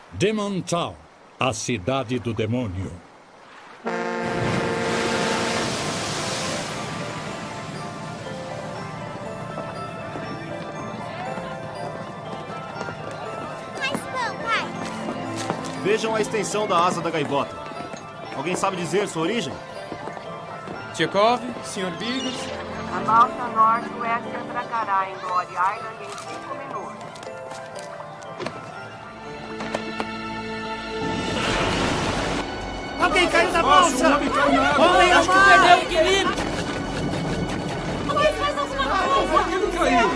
Demon Town, a cidade do demônio. Vejam a extensão da asa da gaivota. Alguém sabe dizer sua origem? Tchekov, Sr. Biggs. A balsa norte-oeste atracará em Glory Island em 5 minutos. Alguém caiu da balsa! Olha, acho que perdeu o equilíbrio! Mas faz alguma coisa! Por que não caiu?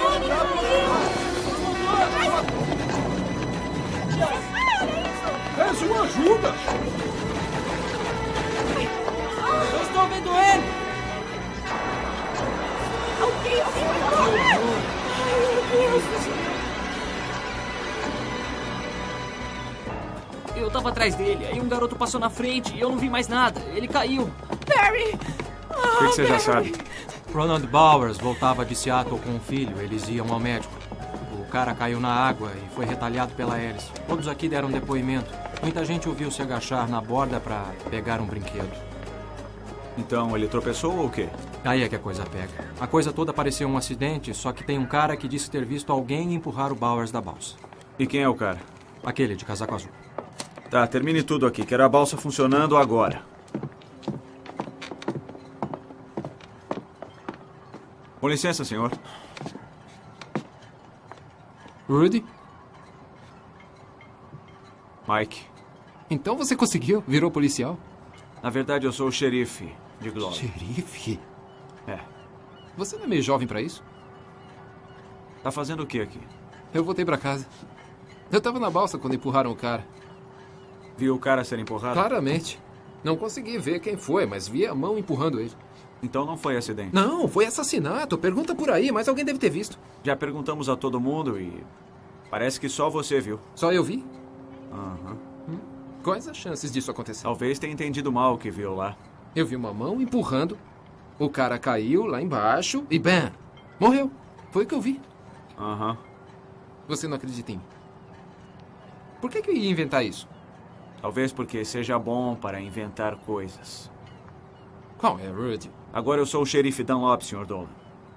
Peço uma ajuda! Eu estou vendo ele! Alguém vai correr! Ai, meu Deus! Eu tava atrás dele, aí um garoto passou na frente e eu não vi mais nada. Ele caiu. Barry! O que você já sabe? Ronald Bowers voltava de Seattle com o filho. Eles iam ao médico. O cara caiu na água e foi retalhado pela hélice. Todos aqui deram depoimento. Muita gente o viu se agachar na borda para pegar um brinquedo. Então, ele tropeçou ou o quê? Aí é que a coisa pega. A coisa toda pareceu um acidente, só que tem um cara que disse ter visto alguém empurrar o Bowers da balsa. E quem é o cara? Aquele de casaco azul. Tá, termine tudo aqui. Quero a balsa funcionando agora. Com licença, senhor. Rudy? Mike. Então você conseguiu? Virou policial? Na verdade, eu sou o xerife de Glory. Xerife? É. Você não é meio jovem pra isso? Tá fazendo o que aqui? Eu voltei pra casa. Eu tava na balsa quando empurraram o cara. Viu o cara ser empurrado? Claramente. Não consegui ver quem foi, mas vi a mão empurrando ele. Então não foi acidente. Não, foi assassinato. Pergunta por aí, mas alguém deve ter visto. Já perguntamos a todo mundo e... parece que só você viu. Só eu vi? Aham. Quais as chances disso acontecer? Talvez tenha entendido mal o que viu lá. Eu vi uma mão empurrando, o cara caiu lá embaixo e bam! Morreu. Foi o que eu vi. Aham. Você não acredita em mim? Por que eu ia inventar isso? Talvez porque seja bom para inventar coisas. Qual é, Rudy? Agora eu sou o xerife Dunlop, Sr. Dolan.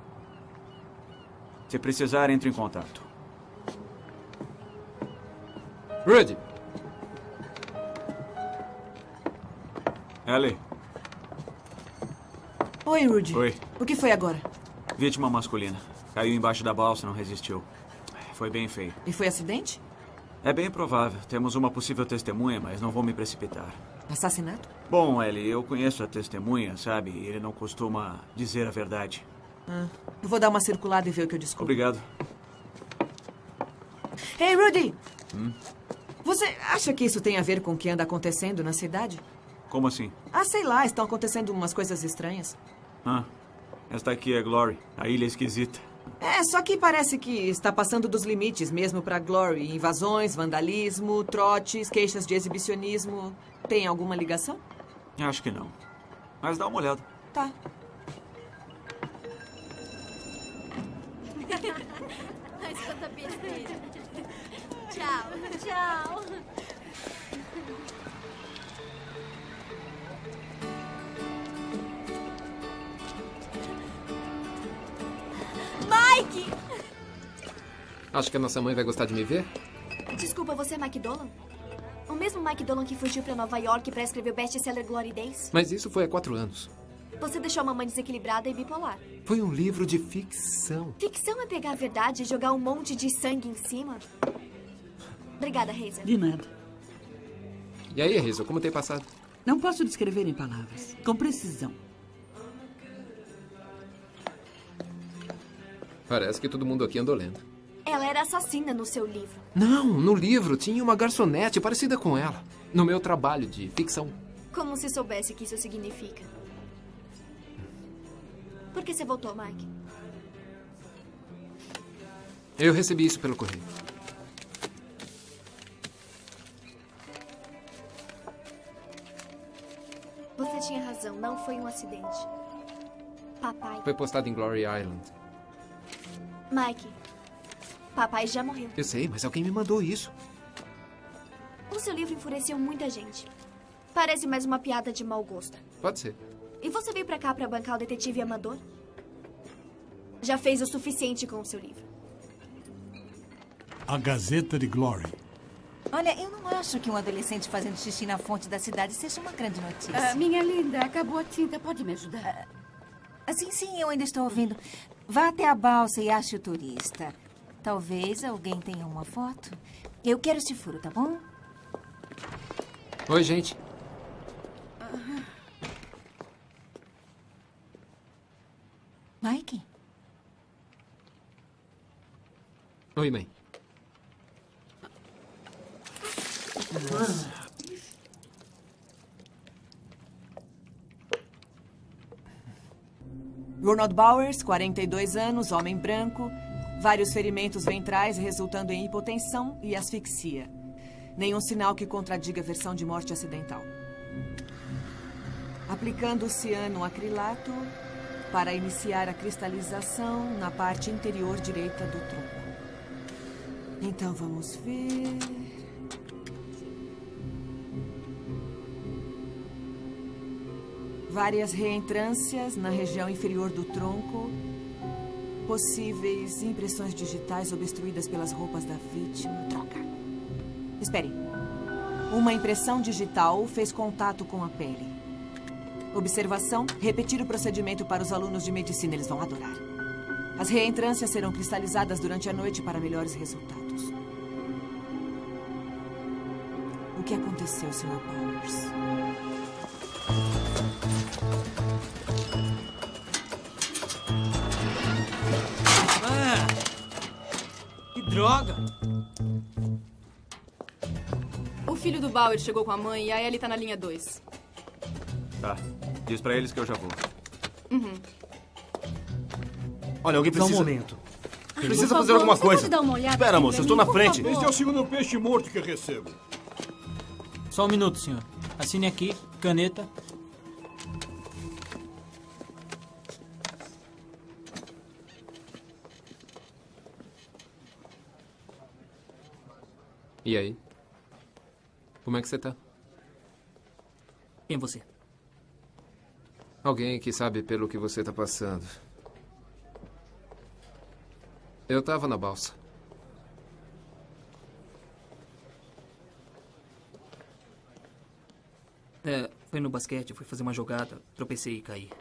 Se precisar, entre em contato. Rudy! Ellie. Oi, Rudy. Oi. O que foi agora? Vítima masculina. Caiu embaixo da balsa, não resistiu. Foi bem feio. E foi acidente? É bem provável. Temos uma possível testemunha, mas não vou me precipitar. Assassinato? Bom, Ellie, eu conheço a testemunha, sabe? Ele não costuma dizer a verdade. Eu vou dar uma circulada e ver o que eu descubro. Obrigado. Ei, Rudy! Você acha que isso tem a ver com o que anda acontecendo na cidade? Como assim? Ah, sei lá, estão acontecendo umas coisas estranhas. Esta aqui é Glory, a ilha esquisita. É, só que parece que está passando dos limites mesmo pra Glory. Invasões, vandalismo, trotes, queixas de exibicionismo. Tem alguma ligação? Acho que não. Mas dá uma olhada. Tá. Mas quanta besteira. Tchau. Tchau. Mike! Acho que a nossa mãe vai gostar de me ver? Desculpa, você é Mike Dolan? O mesmo Mike Dolan que fugiu pra Nova York pra escrever o best-seller Glory Days? Mas isso foi há 4 anos. Você deixou a mamãe desequilibrada e bipolar. Foi um livro de ficção. Ficção é pegar a verdade e jogar um monte de sangue em cima? Obrigada, Hazel. De nada. E aí, Hazel, como tem passado? Não posso descrever em palavras. Com precisão. Parece que todo mundo aqui andou lendo. Ela era assassina no seu livro. Não, no livro tinha uma garçonete parecida com ela. No meu trabalho de ficção. Como se soubesse o que isso significa. Por que você voltou, Mike? Eu recebi isso pelo correio. Você tinha razão, não foi um acidente. Papai. Foi postado em Glory Island. Mike, papai já morreu. Eu sei, mas alguém me mandou isso. O seu livro enfureceu muita gente. Parece mais uma piada de mau gosto. Pode ser. E você veio pra cá pra bancar o detetive amador? Já fez o suficiente com o seu livro. A Gazeta de Glory. Olha, eu não acho que um adolescente fazendo xixi na fonte da cidade seja uma grande notícia. Minha linda, acabou a tinta. Pode me ajudar? Sim, eu ainda estou ouvindo. Vá até a balsa e ache o turista. Talvez alguém tenha uma foto. Eu quero esse furo, tá bom? Oi, gente. Mike? Oi, mãe. Ronald Bowers, 42 anos, homem branco, vários ferimentos ventrais resultando em hipotensão e asfixia. Nenhum sinal que contradiga a versão de morte acidental. Aplicando cianoacrilato para iniciar a cristalização na parte interior direita do tronco. Então vamos ver... Várias reentrâncias na região inferior do tronco. Possíveis impressões digitais obstruídas pelas roupas da vítima. Troca. Espere. Uma impressão digital fez contato com a pele. Observação. Repetir o procedimento para os alunos de medicina. Eles vão adorar. As reentrâncias serão cristalizadas durante a noite para melhores resultados. O que aconteceu, Sr. Bowers? Que droga! O filho do Bauer chegou com a mãe e a Ellie tá na linha 2. Tá. Diz pra eles que eu já vou. Uhum. Olha, alguém precisa... Só um momento. Precisa fazer alguma coisa. Pode dar uma olhada Espera, moça, eu estou na frente. Este é o segundo peixe morto que recebo. Só um minuto, senhor. Assine aqui, caneta. E aí? Como é que você tá? Quem é você? Alguém que sabe pelo que você tá passando. Eu tava na balsa. Foi no basquete, fui fazer uma jogada, tropecei e caí.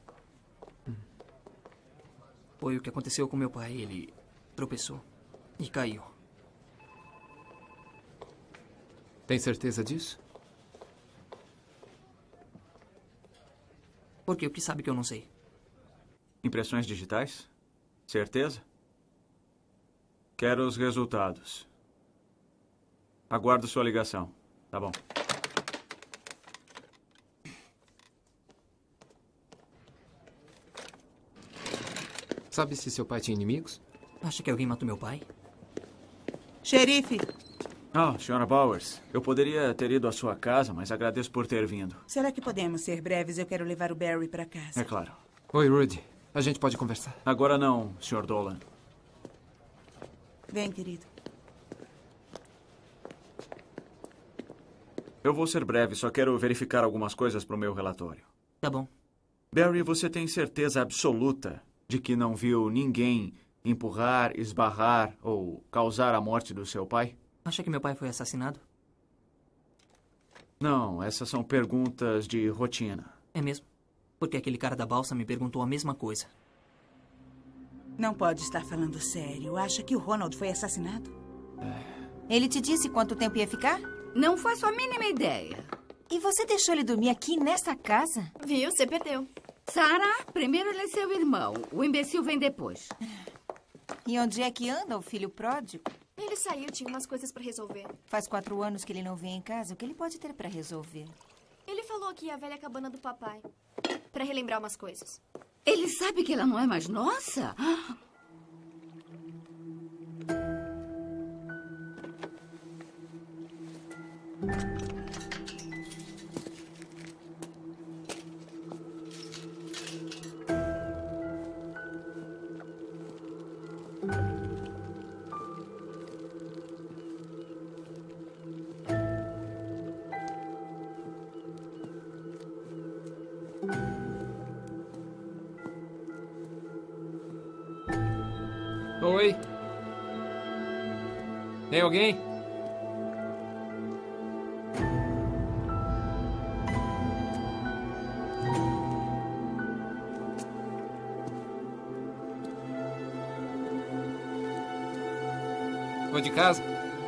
Foi o que aconteceu com meu pai, ele tropeçou e caiu. Tem certeza disso? Por quê? O que sabe que eu não sei? Impressões digitais? Certeza? Quero os resultados. Aguardo sua ligação. Tá bom. Sabe se seu pai tinha inimigos? Acha que alguém matou meu pai? Xerife! Senhora Bowers, eu poderia ter ido à sua casa, mas agradeço por ter vindo. Será que podemos ser breves? Eu quero levar o Barry para casa. É claro. Oi, Rudy. A gente pode conversar? Agora não, Sr. Dolan. Vem, querido. Eu vou ser breve, só quero verificar algumas coisas para o meu relatório. Tá bom. Barry, você tem certeza absoluta de que não viu ninguém empurrar, esbarrar ou causar a morte do seu pai? Acha que meu pai foi assassinado? Não, essas são perguntas de rotina. É mesmo? Porque aquele cara da balsa me perguntou a mesma coisa. Não pode estar falando sério. Acha que o Ronald foi assassinado? Ele te disse quanto tempo ia ficar? Não faço a mínima ideia. E você deixou ele dormir aqui nesta casa? Viu? Você perdeu. Sarah, primeiro ele é seu irmão. O imbecil vem depois. E onde é que anda o filho pródigo? Ele saiu, tinha umas coisas pra resolver. Faz 4 anos que ele não vem em casa. O que ele pode ter pra resolver? Ele falou que ia à velha cabana do papai. Pra relembrar umas coisas. Ele sabe que ela não é mais nossa? Oi? Tem alguém? Vou de casa?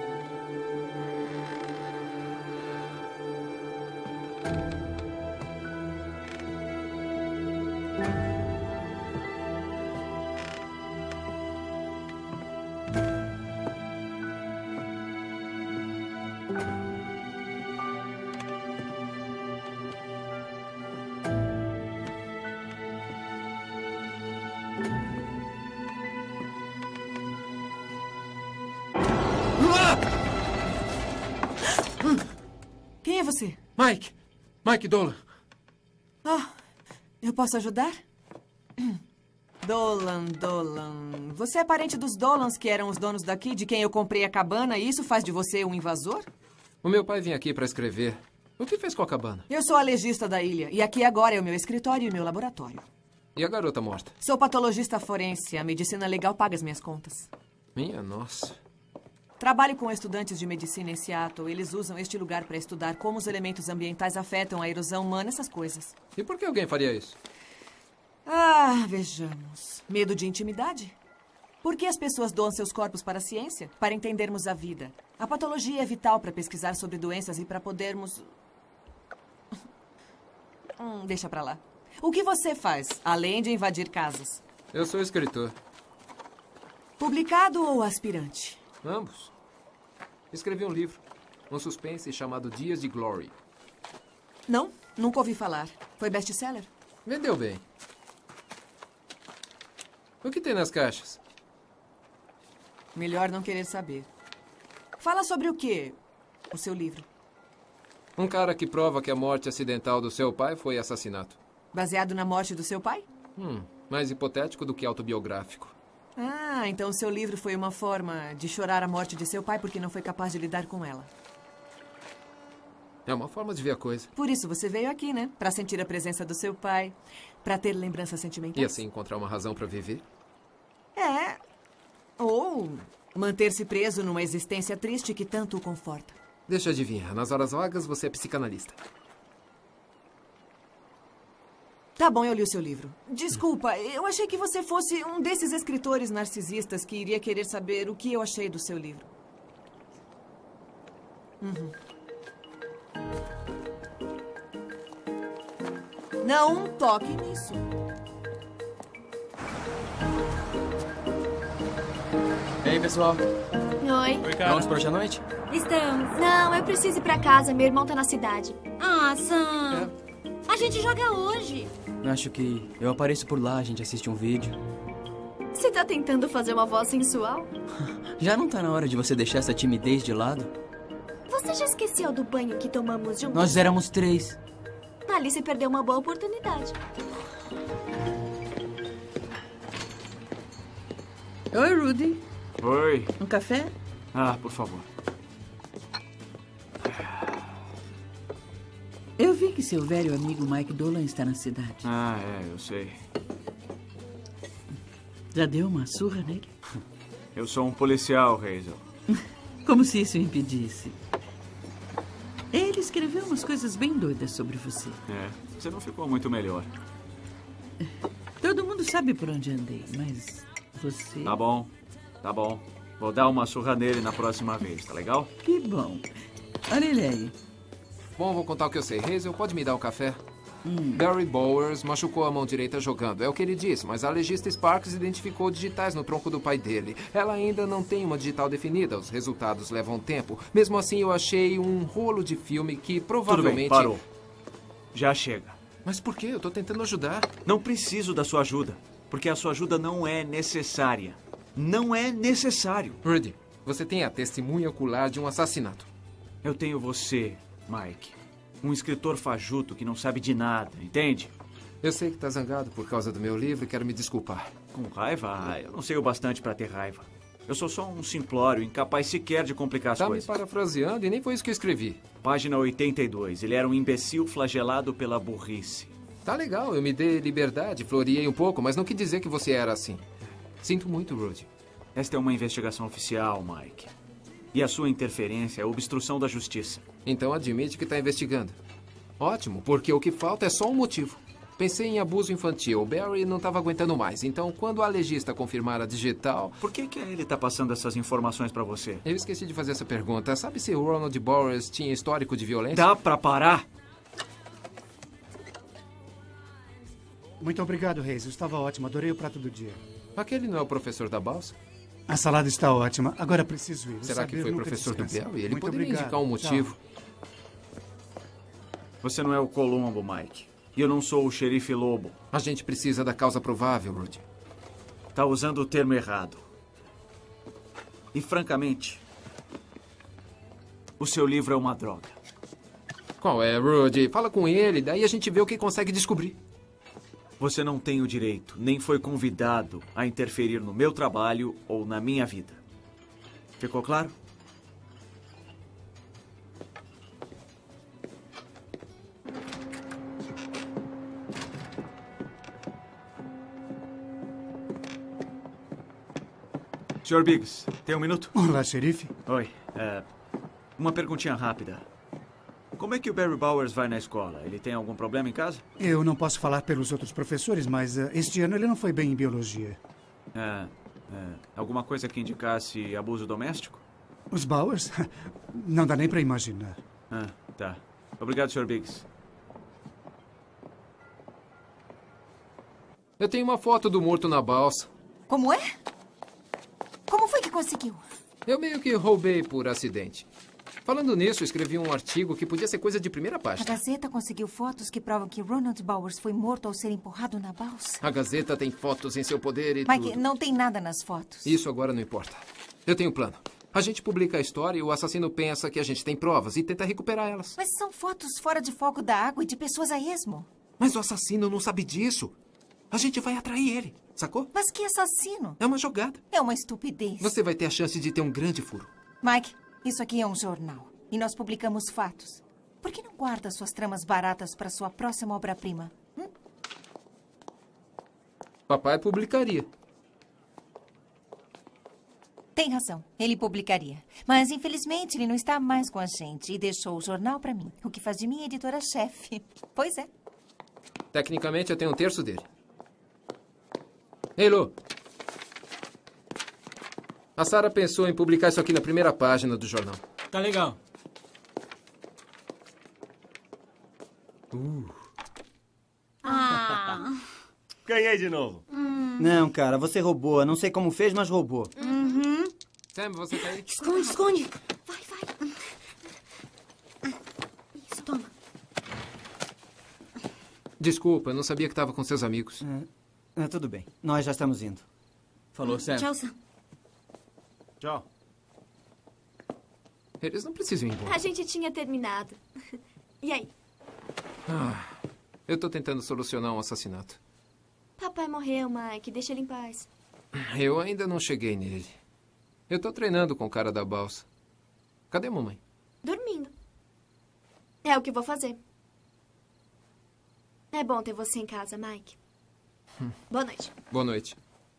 Quem é você? Mike. Mike Dolan. Ah, eu posso ajudar? Dolan. Você é parente dos Dolans, que eram os donos daqui, de quem eu comprei a cabana, e isso faz de você um invasor? O meu pai vinha aqui para escrever. O que fez com a cabana? Eu sou a legista da ilha, e aqui agora é o meu escritório e o meu laboratório. E a garota morta? Sou patologista forense. A medicina legal paga as minhas contas. Minha nossa. Trabalho com estudantes de medicina em Seattle. Eles usam este lugar para estudar como os elementos ambientais afetam a erosão humana, essas coisas. E por que alguém faria isso? Ah, vejamos. Medo de intimidade? Por que as pessoas doam seus corpos para a ciência? Para entendermos a vida. A patologia é vital para pesquisar sobre doenças e para podermos... deixa pra lá. O que você faz, além de invadir casas? Eu sou escritor. Publicado ou aspirante? Ambos. Escrevi um livro. Um suspense chamado Dias de Glory. Não, nunca ouvi falar. Foi best-seller? Vendeu bem. O que tem nas caixas? Melhor não querer saber. Fala sobre o quê? O seu livro. Um cara que prova que a morte acidental do seu pai foi assassinato. Baseado na morte do seu pai? Mais hipotético do que autobiográfico. Ah, então o seu livro foi uma forma de chorar a morte de seu pai porque não foi capaz de lidar com ela. É uma forma de ver a coisa. Por isso você veio aqui, né? Pra sentir a presença do seu pai, pra ter lembranças sentimentais. E assim encontrar uma razão pra viver? É. Ou manter-se preso numa existência triste que tanto o conforta. Deixa eu adivinhar. Nas horas vagas, você é psicanalista. Tá bom, eu li o seu livro. Desculpa, eu achei que você fosse um desses escritores narcisistas que iria querer saber o que eu achei do seu livro. Não toque nisso. E aí, pessoal? Oi. Oi, cara. Prontos pra hoje à noite? Estamos. Não, eu preciso ir pra casa. Meu irmão tá na cidade. Ah, Sam. A gente joga hoje. Acho que eu apareço por lá, a gente assiste um vídeo. Você tá tentando fazer uma voz sensual? Já não tá na hora de você deixar essa timidez de lado? Você já esqueceu do banho que tomamos juntos? Nós éramos 3. Ali você perdeu uma boa oportunidade. Oi, Rudy. Oi. Um café? Ah, por favor. Eu vi que seu velho amigo Mike Dolan está na cidade. Ah, eu sei. Já deu uma surra nele? Eu sou um policial, Hazel. Como se isso o impedisse. Ele escreveu umas coisas bem doidas sobre você. Você não ficou muito melhor. Todo mundo sabe por onde andei, mas você... Tá bom. Vou dar uma surra nele na próxima vez, tá legal? Que bom. Olha ele aí. Bom, vou contar o que eu sei. Hazel, pode me dar um café? Barry Bowers machucou a mão direita jogando. É o que ele disse, mas a legista Sparks identificou digitais no tronco do pai dele. Ela ainda não tem uma digital definida. Os resultados levam tempo. Mesmo assim, eu achei um rolo de filme que provavelmente... Tudo bem, parou. Já chega. Mas por quê? Eu tô tentando ajudar. Não preciso da sua ajuda, porque a sua ajuda não é necessária. Não é necessário. Rudy, você tem a testemunha ocular de um assassinato. Eu tenho você, Mike. Um escritor fajuto que não sabe de nada, entende? Eu sei que tá zangado por causa do meu livro e quero me desculpar. Com raiva? Eu não sei o bastante pra ter raiva. Eu sou só um simplório, incapaz sequer de complicar as coisas. Tá me parafraseando e nem foi isso que eu escrevi. Página 82. Ele era um imbecil flagelado pela burrice. Tá legal, eu me dei liberdade, floreei um pouco, mas não quis dizer que você era assim. Sinto muito, Rudy. Esta é uma investigação oficial, Mike. E a sua interferência é obstrução da justiça. Então admite que está investigando. Ótimo, porque o que falta é só um motivo. Pensei em abuso infantil. Barry não estava aguentando mais. Então, quando a legista confirmar a digital... Por que ele está passando essas informações para você? Eu esqueci de fazer essa pergunta. Sabe se o Ronald Bowers tinha histórico de violência? Dá para parar? Muito obrigado, Reis. Estava ótimo. Adorei o prato do dia. Aquele não é o professor da balsa? A salada está ótima. Agora preciso ir. Será que foi o professor do Barry? Ele Muito poderia obrigado. indicar um motivo. Tchau. Você não é o Colombo, Mike. E eu não sou o xerife Lobo. A gente precisa da causa provável, Rudy. Tá usando o termo errado. E, francamente, o seu livro é uma droga. Qual é, Rudy? Fala com ele, daí a gente vê o que consegue descobrir. Você não tem o direito, nem foi convidado a interferir no meu trabalho ou na minha vida. Ficou claro? Sr. Biggs, tem um minuto? Olá, xerife. Oi. Uma perguntinha rápida. Como é que o Barry Bowers vai na escola? Ele tem algum problema em casa? Eu não posso falar pelos outros professores, mas este ano ele não foi bem em biologia. Alguma coisa que indicasse abuso doméstico? Os Bowers? Não dá nem para imaginar. Tá. Obrigado, Sr. Biggs. Eu tenho uma foto do morto na balsa. Como é? Como foi que conseguiu? Eu meio que roubei por acidente. Falando nisso, escrevi um artigo que podia ser coisa de primeira A página. Gazeta conseguiu fotos que provam que Ronald Bowers foi morto ao ser empurrado na balsa. A Gazeta tem fotos em seu poder e Mike, tudo. não tem nada nas fotos. Isso agora não importa. Eu tenho um plano. A gente publica a história e o assassino pensa que a gente tem provas e tenta recuperar elas. Mas são fotos fora de foco da água e de pessoas a esmo. Mas o assassino não sabe disso. A gente vai atrair ele, sacou? Mas que assassino? É uma jogada. É uma estupidez. Você vai ter a chance de ter um grande furo. Mike, isso aqui é um jornal. E nós publicamos fatos. Por que não guarda suas tramas baratas para sua próxima obra-prima? Papai publicaria. Tem razão. Ele publicaria. Mas, infelizmente, ele não está mais com a gente e deixou o jornal para mim, o que faz de mim editora-chefe. Pois é. Tecnicamente, eu tenho um terço dele. Ei, Lu. A Sarah pensou em publicar isso aqui na primeira página do jornal. Tá legal. Ganhei de novo. Não, cara, você roubou. Não sei como fez, mas roubou. Sam, você tá aí? Esconde, esconde. Vai, vai. Isso, toma. Desculpa, eu não sabia que estava com seus amigos. Tudo bem. Nós já estamos indo. Falou, Sam. Tchau, Sam. Tchau. Eles não precisam ir embora. A gente tinha terminado. E aí? Eu tô tentando solucionar um assassinato. Papai morreu, Mike. Deixa ele em paz. Eu ainda não cheguei nele. Eu tô treinando com o cara da balsa. Cadê a mamãe? Dormindo. É o que vou fazer. É bom ter você em casa, Mike. Boa noite. Boa noite.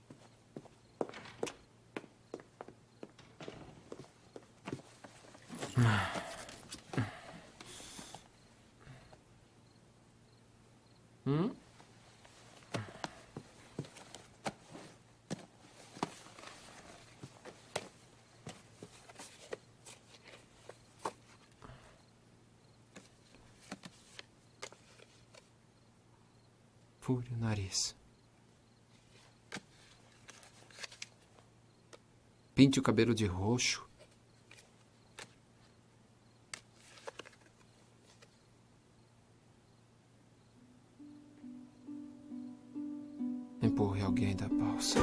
Fure o nariz. Pinte o cabelo de roxo. Empurre alguém da balsa.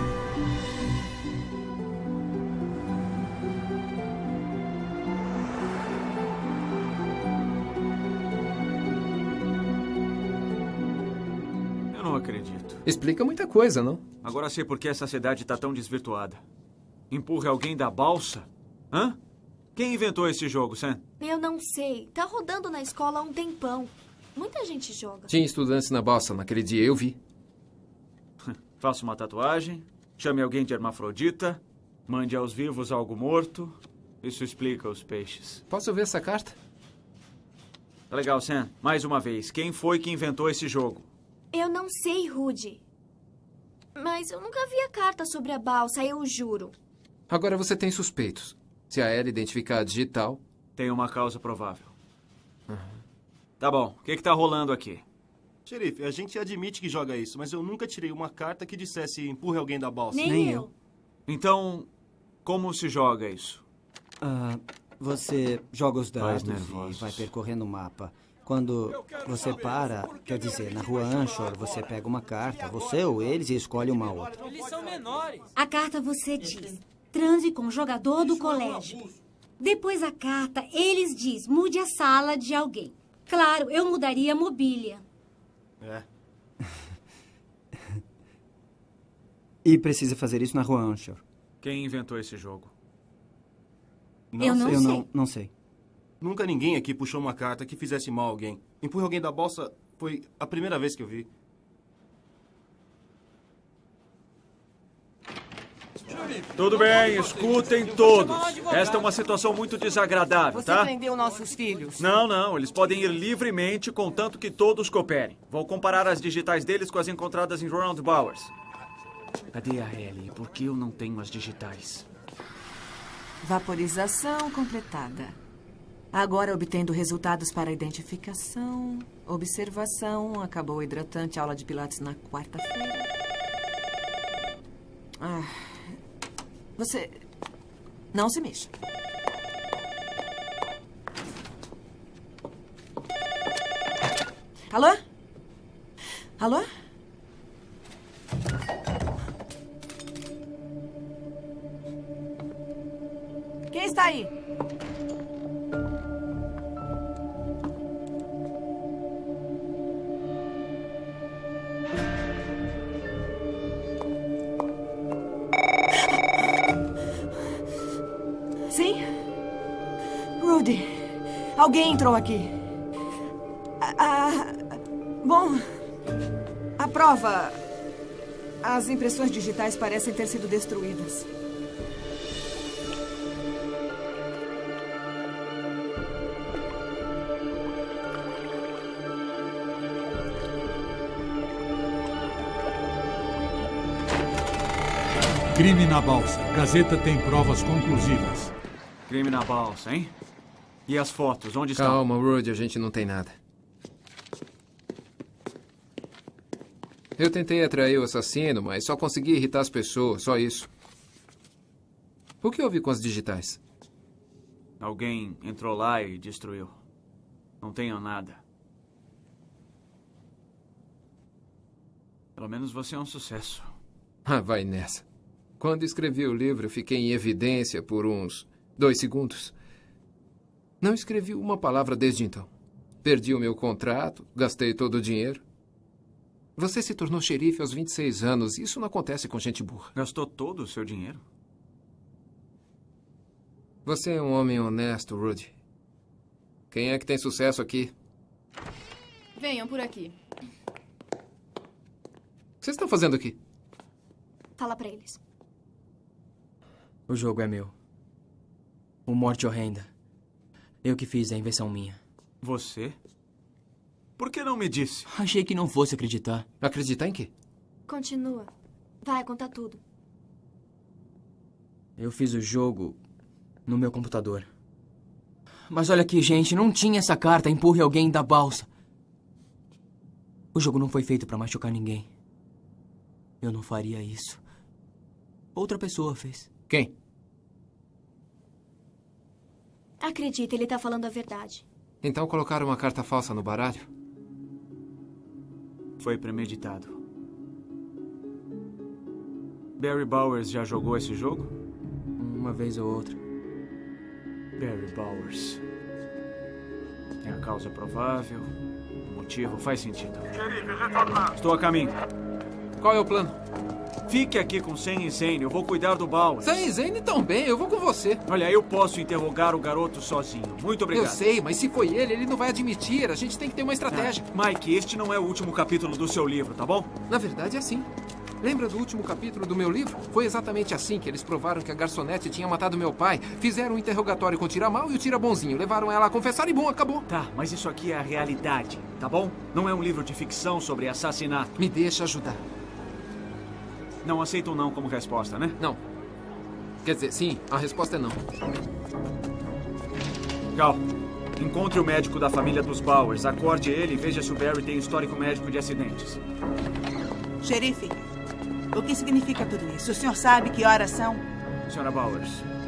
Eu não acredito. Explica muita coisa, não? Agora sei por que essa cidade está tão desvirtuada. Empurre alguém da balsa? Hã? Quem inventou esse jogo, Sam? Eu não sei. Tá rodando na escola há um tempão. Muita gente joga. Tinha estudantes na balsa naquele dia, eu vi. Faça uma tatuagem, chame alguém de hermafrodita, Mande aos vivos algo morto. Isso explica os peixes. Posso ver essa carta? Tá legal, Sam. Mais uma vez, quem foi que inventou esse jogo? Eu não sei, Rudy. Mas eu nunca vi a carta sobre a balsa, eu juro. Agora você tem suspeitos. Se a Ellie identificar a digital... Tem uma causa provável. Tá bom. O que tá rolando aqui? Xerife, a gente admite que joga isso, mas eu nunca tirei uma carta que dissesse empurre alguém da balsa. Nem eu. Então, como se joga isso? Você joga os dados nervosos. e vai percorrendo o mapa. Quando você para, quer dizer, na rua Anchor, você pega uma carta, você ou eles, e escolhe uma outra. Eles são menores. A carta você diz, transe com o jogador do colégio. Depois a carta, eles diz, mude a sala de alguém. Claro, eu mudaria a mobília. É. E precisa fazer isso na rua Anchor. Quem inventou esse jogo? Eu não sei. Nunca ninguém aqui puxou uma carta que fizesse mal a alguém. Empurre alguém da balsa foi a primeira vez que eu vi. Tudo bem, escutem todos. Esta é uma situação muito desagradável, tá? Você prendeu nossos filhos. Não. Eles podem ir livremente, contanto que todos cooperem. Vou comparar as digitais deles com as encontradas em Ronald Bowers. Cadê a Ellie? Por que eu não tenho as digitais? Vaporização completada. Agora obtendo resultados para identificação, observação, acabou o hidratante, aula de pilates na quarta-feira. Você não se mexa. Alô? Alô? Quem está aí? Sim? Rudy, alguém entrou aqui. Bom, a prova... As impressões digitais parecem ter sido destruídas. Crime na balsa. Gazeta tem provas conclusivas. Crime na balsa, hein? E as fotos, onde estão? Calma, Rudy, a gente não tem nada. Eu tentei atrair o assassino, mas só consegui irritar as pessoas, só isso. O que houve com as digitais? Alguém entrou lá e destruiu. Não tenho nada. Pelo menos você é um sucesso. Vai nessa. Quando escrevi o livro, eu fiquei em evidência por uns 2 segundos. Não escrevi uma palavra desde então. Perdi o meu contrato, gastei todo o dinheiro. Você se tornou xerife aos 26 anos. Isso não acontece com gente burra. Gastou todo o seu dinheiro? Você é um homem honesto, Rudy. Quem é que tem sucesso aqui? Venham por aqui. O que vocês estão fazendo aqui? Fala pra eles. O jogo é meu. O Morte Horrenda. Eu que fiz, a invenção minha. Você? Por que não me disse? Achei que não fosse acreditar. Acreditar em quê? Continua. Vai, conta tudo. Eu fiz o jogo no meu computador. Mas olha aqui, gente, não tinha essa carta, empurre alguém da balsa. O jogo não foi feito pra machucar ninguém. Eu não faria isso. Outra pessoa fez. Quem? Acredita, ele tá falando a verdade. Então colocaram uma carta falsa no baralho? Foi premeditado. Barry Bowers já jogou esse jogo? Uma vez ou outra. Barry Bowers. Tem a causa provável. O motivo faz sentido. Estou a caminho. Qual é o plano? Fique aqui com Sam e Zane. Eu vou cuidar do Bowers. Sam e Zane também. Eu vou com você. Olha, eu posso interrogar o garoto sozinho. Muito obrigado. Eu sei, mas se foi ele não vai admitir. A gente tem que ter uma estratégia. Mike, este não é o último capítulo do seu livro, tá bom? Na verdade, é assim. Lembra do último capítulo do meu livro? Foi exatamente assim que eles provaram que a garçonete tinha matado meu pai. Fizeram um interrogatório com o tira mal e o tira bonzinho. Levaram ela a confessar e bom, acabou. Tá, mas isso aqui é a realidade, tá bom? Não é um livro de ficção sobre assassinato. Me deixa ajudar. Não aceita um não como resposta, né? Não. Quer dizer, sim, a resposta é não. Cal, encontre o médico da família dos Bowers, acorde ele e veja se o Barry tem histórico médico de acidentes. Xerife, o que significa tudo isso? O senhor sabe que horas são? Senhora Bowers,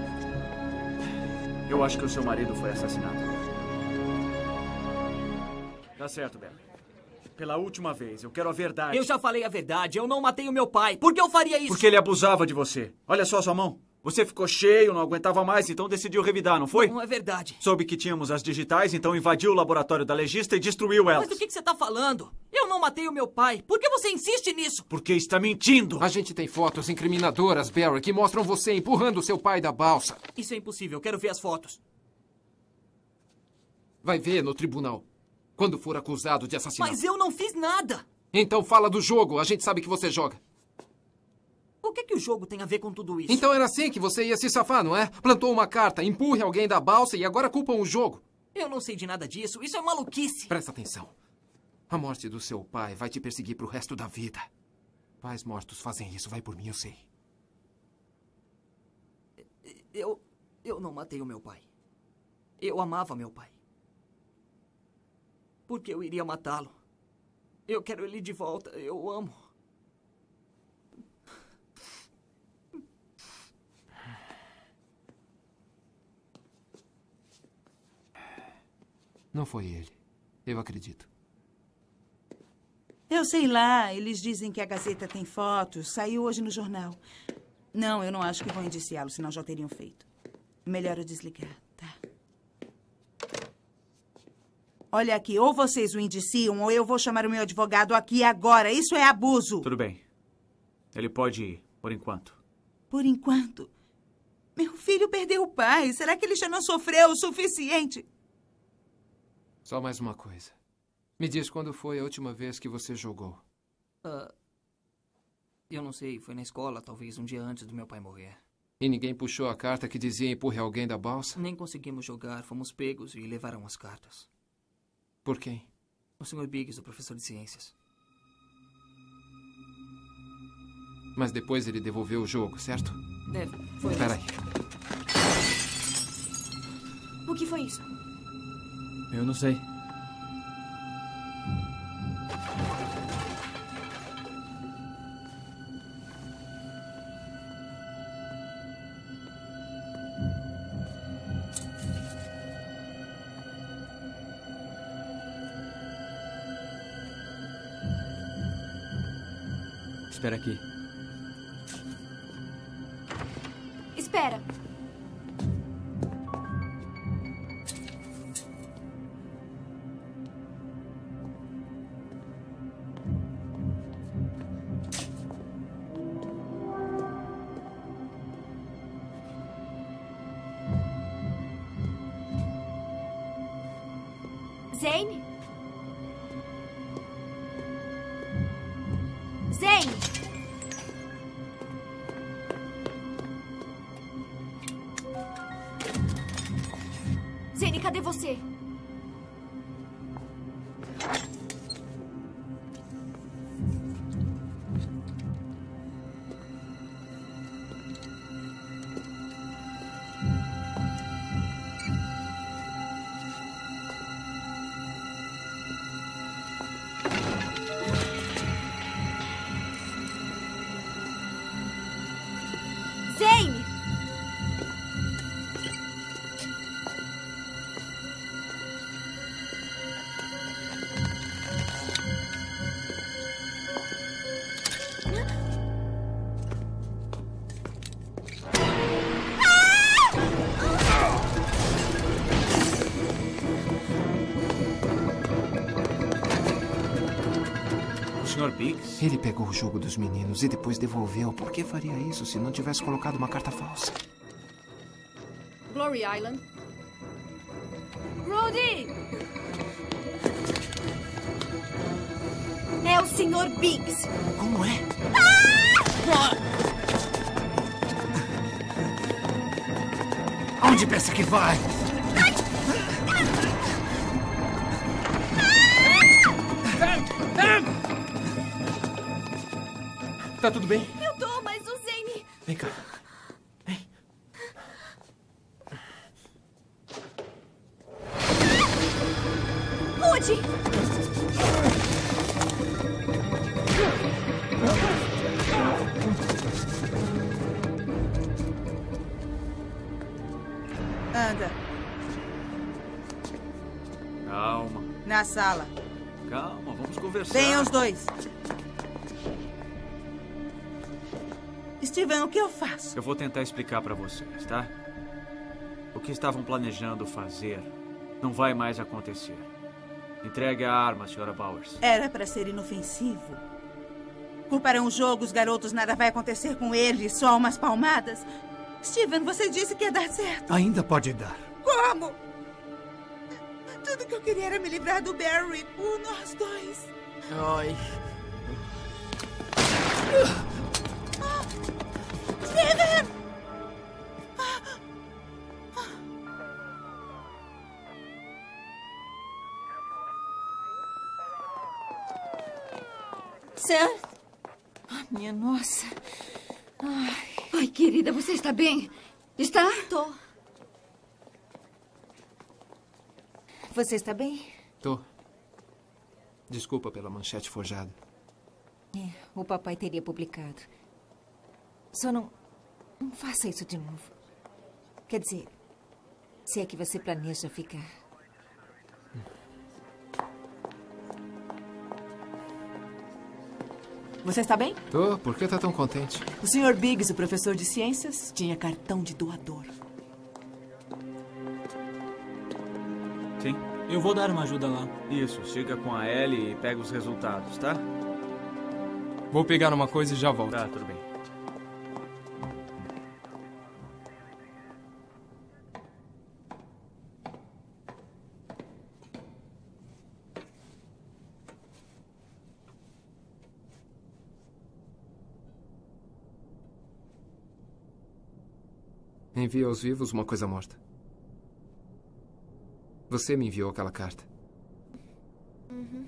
eu acho que o seu marido foi assassinado. Tá certo, Barry. Pela última vez, eu quero a verdade. Eu já falei a verdade. Eu não matei o meu pai. Por que eu faria isso? Porque ele abusava de você. Olha só a sua mão. Você ficou cheio, não aguentava mais, então decidiu revidar, não foi? Não é verdade. Soube que tínhamos as digitais, então invadiu o laboratório da legista e destruiu elas. Mas do que você tá falando? Eu não matei o meu pai. Por que você insiste nisso? Porque está mentindo. A gente tem fotos incriminadoras, Barry, que mostram você empurrando o seu pai da balsa. Isso é impossível. Eu quero ver as fotos. Vai ver no tribunal. Quando for acusado de assassinato. Mas eu não fiz nada. Então fala do jogo. A gente sabe que você joga. O que o jogo tem a ver com tudo isso? Então era assim que você ia se safar, não é? Plantou uma carta, empurre alguém da balsa e agora culpam o jogo. Eu não sei de nada disso. Isso é maluquice. Presta atenção. A morte do seu pai vai te perseguir pro resto da vida. Pais mortos fazem isso. Vai por mim, eu sei. Eu não matei o meu pai. Eu amava meu pai. Por que eu iria matá-lo? Eu quero ele de volta. Eu amo. Não foi ele. Eu acredito. Eu sei lá. Eles dizem que a Gazeta tem fotos. Saiu hoje no jornal. Não, eu não acho que vão indiciá-lo, senão já o teriam feito. Melhor eu desligar, tá? Olha aqui, ou vocês o indiciam, ou eu vou chamar o meu advogado aqui agora. Isso é abuso. Tudo bem. Ele pode ir, por enquanto. Por enquanto? Meu filho perdeu o pai. Será que ele já não sofreu o suficiente? Só mais uma coisa. Me diz quando foi a última vez que você jogou. Eu não sei. Foi na escola, talvez um dia antes do meu pai morrer. E ninguém puxou a carta que dizia empurre alguém da balsa? Nem conseguimos jogar. Fomos pegos e levaram as cartas. Por quem? O Sr. Biggs, o professor de ciências. Mas depois ele devolveu o jogo, certo? Foi. Espera aí. O que foi isso? Eu não sei. Espera aqui. Espera. Zane? Zane! Zane, cadê você? Zane! Sr. Biggs? Ele pegou o jogo dos meninos e depois devolveu. Por que faria isso se não tivesse colocado uma carta falsa? Glory Island. Rudy! É o Sr. Biggs. Como é? Ah! Onde pensa que vai? Tá tudo bem? Eu tô, mas o Zane... Vem cá. Vem. Rudy! Anda. Calma. Na sala. Calma, vamos conversar. Venham os dois. Steven, o que eu faço? Eu vou tentar explicar pra vocês, tá? O que estavam planejando fazer não vai mais acontecer. Entregue a arma, Sra. Bowers. Era para ser inofensivo. Culparão o jogo, os garotos, nada vai acontecer com eles, só umas palmadas. Steven, você disse que ia dar certo. Ainda pode dar. Como? Tudo que eu queria era me livrar do Barry, por nós dois. Ai. Steven! Sam? Minha nossa. Ai, querida, você está bem? Está? Tô. Você está bem? Tô. Desculpa pela manchete forjada. O papai teria publicado. Só não faça isso de novo. Quer dizer, se é que você planeja ficar. Você está bem? Tô. Por que tá tão contente? O Sr. Biggs, o professor de ciências, tinha cartão de doador. Sim. Eu vou dar uma ajuda lá. Isso, siga com a Ellie e pega os resultados, tá? Vou pegar uma coisa e já volto. Tá, tudo bem. Envia aos vivos uma coisa morta. Você me enviou aquela carta. Uhum.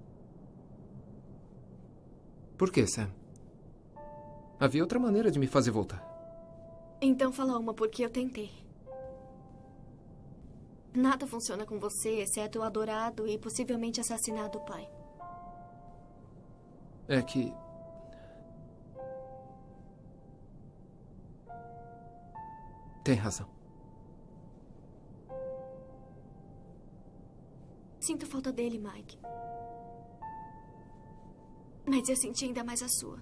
Por que, Sam? Havia outra maneira de me fazer voltar. Então fala uma, porque eu tentei. Nada funciona com você, exceto o adorado e possivelmente assassinado pai. É que... Tem razão. Sinto falta dele, Mike. Mas eu senti ainda mais a sua.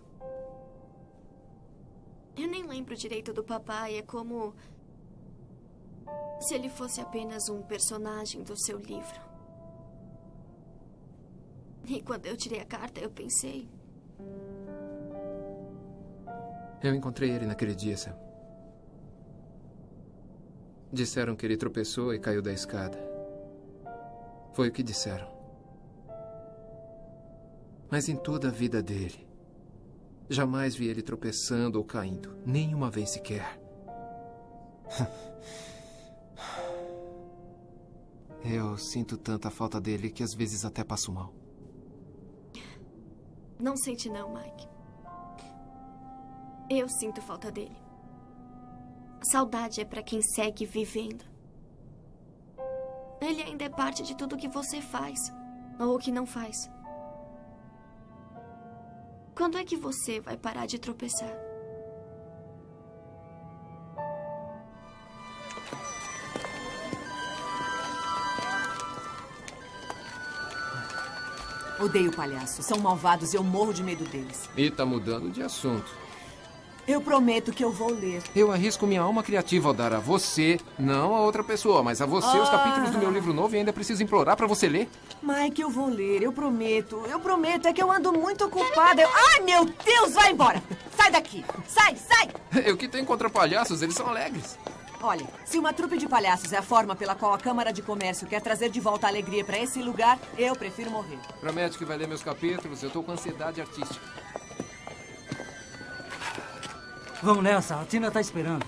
Eu nem lembro direito do papai. É como se ele fosse apenas um personagem do seu livro. E quando eu tirei a carta, eu pensei... Eu encontrei ele naquele dia, Sam. Disseram que ele tropeçou e caiu da escada. Foi o que disseram. Mas em toda a vida dele, jamais vi ele tropeçando ou caindo. Nem uma vez sequer. Eu sinto tanta falta dele que às vezes até passo mal. Não sente não, Mike. Eu sinto falta dele. Saudade é para quem segue vivendo. Ele ainda é parte de tudo que você faz, ou que não faz. Quando é que você vai parar de tropeçar? Odeio palhaços. São malvados e eu morro de medo deles. E tá mudando de assunto. Eu prometo que eu vou ler. Eu arrisco minha alma criativa ao dar a você, não a outra pessoa, mas a você os capítulos do meu livro novo e ainda preciso implorar pra você ler. Mike, eu vou ler, eu prometo. Eu prometo, é que eu ando muito ocupada. Ai, meu Deus, vai embora! Sai daqui! Sai, sai! Eu que tenho contra palhaços, eles são alegres. Olha, se uma trupe de palhaços é a forma pela qual a Câmara de Comércio quer trazer de volta a alegria pra esse lugar, eu prefiro morrer. Promete que vai ler meus capítulos, eu tô com ansiedade artística. Vamos nessa, a Tina tá esperando.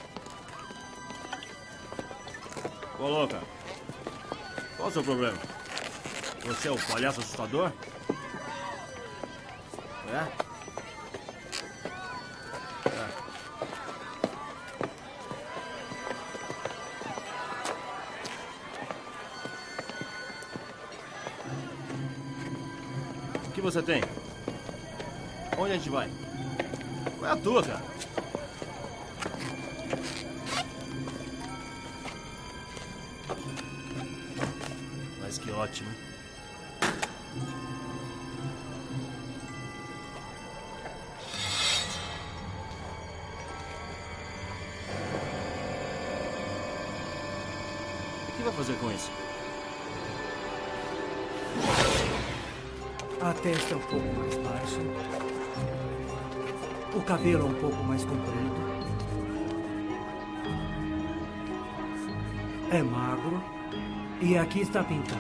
Coloca. Qual é o seu problema? Você é o palhaço assustador? É? O que você tem? Onde a gente vai? Qual é a tua, cara? Mas que ótimo. O que vai fazer com isso? A testa é um pouco mais baixa. O cabelo é um pouco mais comprido. É magro. E aqui está pintado.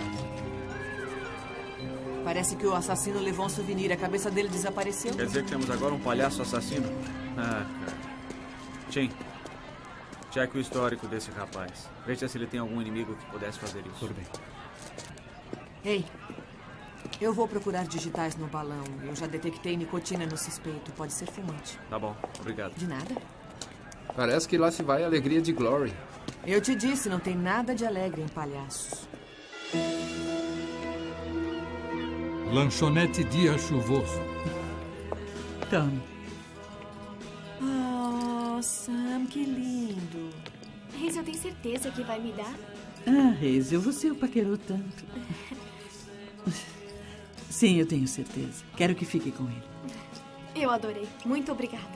Parece que o assassino levou um souvenir. A cabeça dele desapareceu. Quer dizer que temos agora um palhaço assassino? Ah, cara. Tim, cheque o histórico desse rapaz. Veja se ele tem algum inimigo que pudesse fazer isso. Tudo bem. Ei, eu vou procurar digitais no balão. Eu já detectei nicotina no suspeito. Pode ser fumante. Tá bom, obrigado. De nada. Parece que lá se vai a alegria de Glory. Eu te disse, não tem nada de alegre em palhaços. Lanchonete Dia Chuvoso. Tome. Oh, Sam, que lindo. Hazel tem certeza que vai me dar? Ah, Hazel, você o paquerou tanto. Sim, eu tenho certeza. Quero que fique com ele. Eu adorei. Muito obrigada.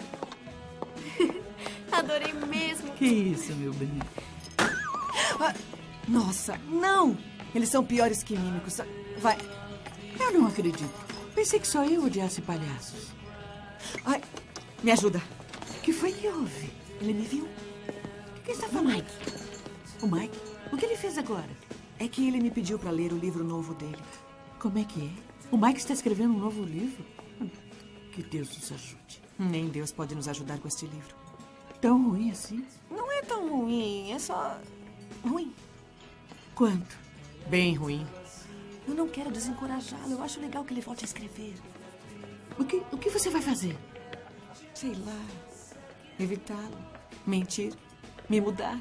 Adorei mesmo. Que isso, meu bem. Ah, nossa, não! Eles são piores que mímicos. Vai. Eu não acredito. Pensei que só eu odiasse palhaços. Ai, me ajuda. O que foi que houve? Ele me viu. O que está falando? O Mike. O Mike? O que ele fez agora? É que ele me pediu para ler o livro novo dele. Como é que é? O Mike está escrevendo um novo livro? Que Deus nos ajude. Nem Deus pode nos ajudar com este livro. Tão ruim assim? Não é tão ruim, é só ruim. Quanto? Bem ruim. Eu não quero desencorajá-lo. Eu acho legal que ele volte a escrever. O que você vai fazer? Sei lá. Evitá-lo. Mentir. Me mudar.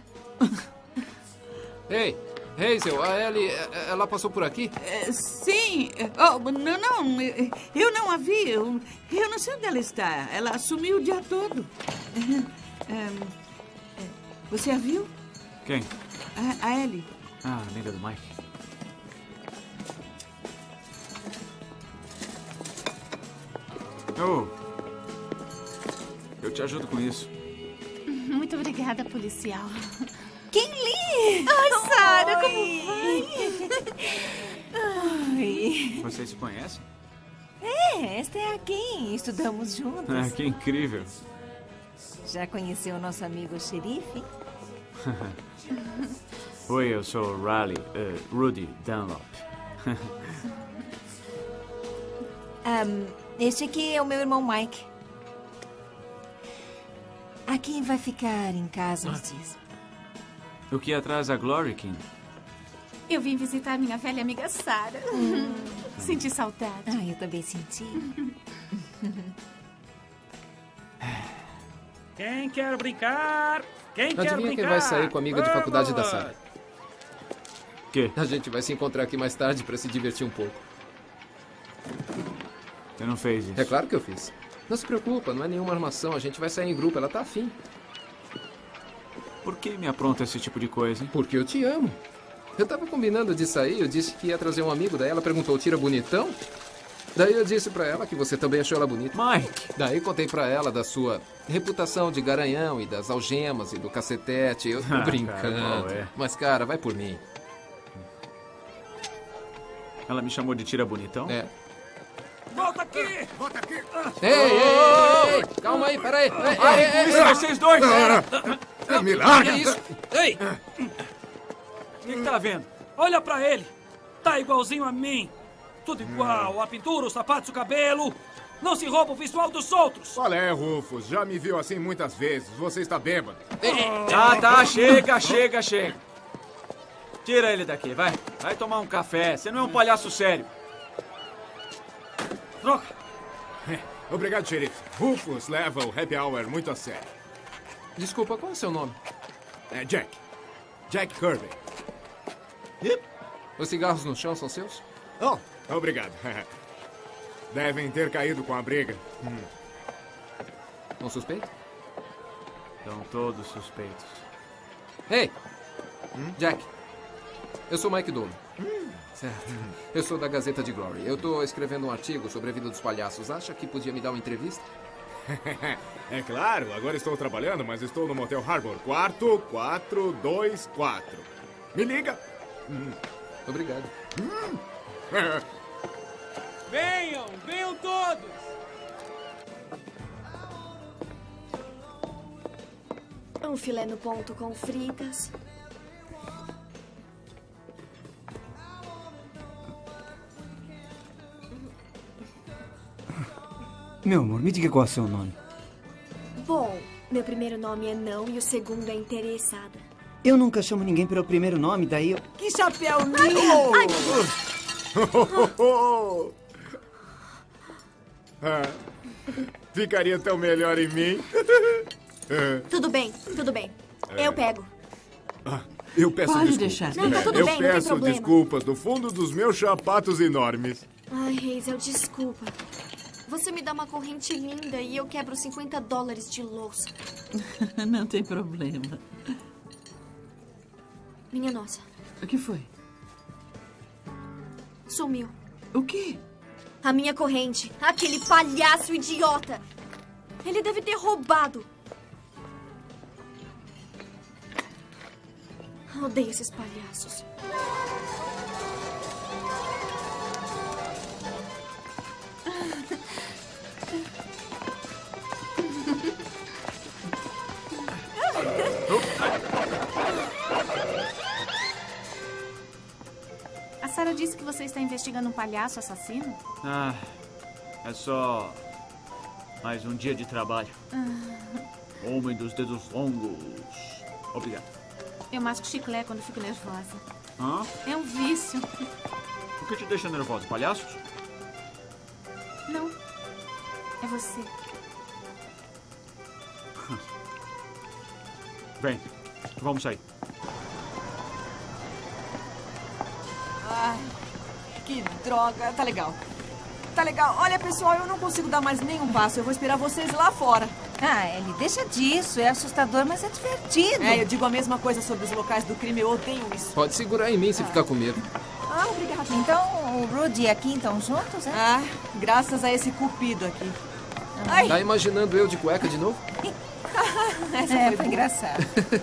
Ei, Hazel, a Ellie, ela passou por aqui? Sim. Oh, não. Eu não a vi. Eu não sei onde ela está. Ela sumiu o dia todo. Você a viu? Quem? A Ellie. Ah, amiga do Mike. Oh, eu te ajudo com isso. Muito obrigada, policial. Kim Lee! Oi, Sarah, como vai? Oi. Vocês se conhecem? Esta é a Kim. Estudamos juntos. Ah, que incrível. Já conheceu o nosso amigo xerife? Oi, eu sou o Rudy Dunlop. Este aqui é o meu irmão Mike. A Kim vai ficar em casa uns dias. O que atrasa a Glory, Kim? Eu vim visitar minha velha amiga Sarah. Senti saudade. Eu também senti. Quem quer brincar? Quem quer Adivinha brincar? quem vai sair com a amiga de faculdade da Sarah? Que? A gente vai se encontrar aqui mais tarde para se divertir um pouco. Você não fez isso? É claro que eu fiz. Não se preocupa, não é nenhuma armação. A gente vai sair em grupo, ela tá afim. Por que me apronta esse tipo de coisa, hein? Porque eu te amo. Eu tava combinando de sair, eu disse que ia trazer um amigo, daí ela perguntou, tira bonitão? Daí eu disse pra ela que você também achou ela bonita. Mike! Daí contei pra ela da sua reputação de garanhão e das algemas e do cacetete. Eu tô brincando. Cara, Mas, cara, vai por mim. Ela me chamou de tira bonitão? É. Volta aqui! Volta aqui! Ei! Calma aí, peraí! Ei, vocês dois! Me larga! Que isso? Ei! O que tá vendo? Olha pra ele! Tá igualzinho a mim! Tudo igual, a pintura, os sapatos, o cabelo. Não se rouba o visual dos outros! Qual é, Rufus? Já me viu assim muitas vezes. Você está bêbado. Tá, chega. Tira ele daqui, vai. Vai tomar um café. Você não é um palhaço sério. Troca! Obrigado, xerife. Rufus leva o happy hour muito a sério. Desculpa, qual é o seu nome? É Jack. Jack Kirby. Os cigarros no chão são seus? Oh, obrigado. Devem ter caído com a briga. Um suspeito? Estão todos suspeitos. Ei! Jack. Eu sou Mike Dolan. Certo. Eu sou da Gazeta de Glory. Eu tô escrevendo um artigo sobre a vida dos palhaços. Acha que podia me dar uma entrevista? É claro, agora estou trabalhando, mas estou no Motel Harbor. Quarto 424. Me liga. Obrigado. Venham todos! Um filé no ponto com fritas. Meu amor, me diga qual é o seu nome. Bom, meu primeiro nome é Não e o segundo é Interessada. Eu nunca chamo ninguém pelo primeiro nome, daí eu... Que chapéu lindo! Ficaria tão melhor em mim. Tudo bem. Eu pego. Eu peço Pode desculpas. deixar. Não, tudo eu bem, não tem peço problema. desculpas do fundo dos meus sapatos enormes. Ai, Hazel, desculpa. Você me dá uma corrente linda e eu quebro $50 de louça. Não tem problema. Minha nossa. O que foi? Sumiu. O quê? A minha corrente. Aquele palhaço idiota. Ele deve ter roubado. Odeio esses palhaços. A Sarah disse que você está investigando um palhaço assassino? É só mais um dia de trabalho. Homem dos dedos longos. Obrigado. Eu masco chiclete quando fico nervosa. Hã? É um vício. O que te deixa nervosa? Palhaços? Não. É você. Vem, vamos sair. Ai, que droga. Tá legal. Olha, pessoal, eu não consigo dar mais nenhum passo. Eu vou esperar vocês lá fora. Ellie, deixa disso. É assustador, mas é divertido. Eu digo a mesma coisa sobre os locais do crime. Eu odeio isso. Pode segurar em mim se ficar com medo. Obrigada. Então, o Rudy e a Kim estão juntos, é? Graças a esse cupido aqui. Tá imaginando eu de cueca de novo? Essa foi engraçado.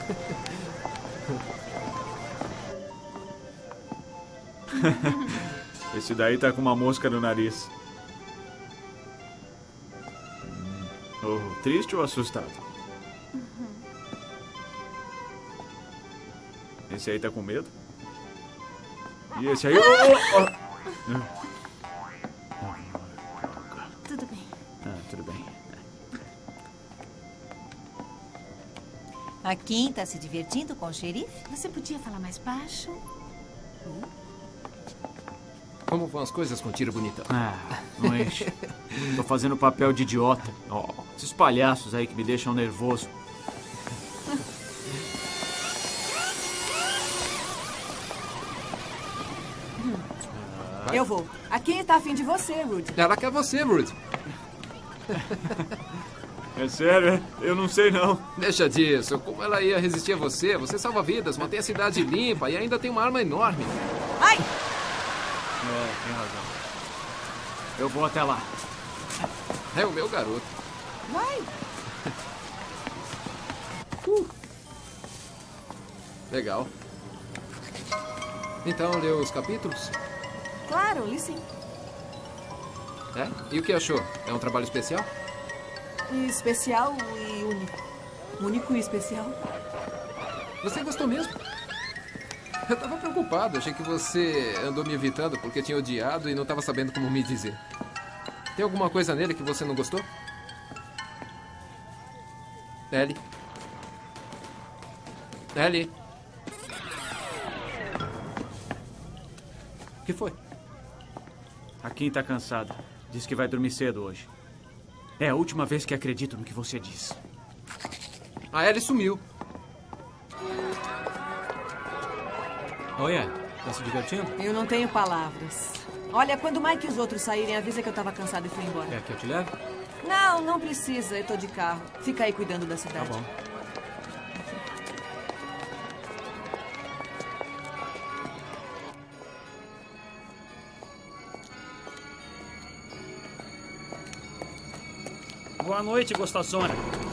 Esse daí tá com uma mosca no nariz. Triste ou assustado? Esse aí tá com medo? E esse aí... Tudo bem. Tudo bem. A Kim tá se divertindo com o xerife? Você podia falar mais baixo? Como vão as coisas com tiro bonitão? Não enche. Tô fazendo papel de idiota. Esses palhaços aí que me deixam nervoso. Eu vou. A Kim tá afim de você, Rudy. Ela quer você, Rudy. É sério? Eu não sei, não. Deixa disso. Como ela ia resistir a você? Você salva vidas, mantém a cidade limpa e ainda tem uma arma enorme. Ai! Tem razão. Eu vou até lá. É o meu garoto. Vai! Legal. Então, leu os capítulos? Claro, li sim. É? E o que achou? É um trabalho especial? Especial e único. Único e especial. Você gostou mesmo? Eu tava preocupado. Achei que você andou me evitando porque tinha odiado e não tava sabendo como me dizer. Tem alguma coisa nele que você não gostou? Ellie? Ellie? O que foi? A Kim tá cansada. Diz que vai dormir cedo hoje. É a última vez que acredito no que você diz. A Ellie sumiu. Oi, tá se divertindo? Eu não tenho palavras. Olha, quando o Mike e os outros saírem, avisa que eu tava cansada e fui embora. Quer que eu te leve? Não, não precisa. Eu tô de carro. Fica aí cuidando da cidade. Tá bom. Boa noite, gostosona.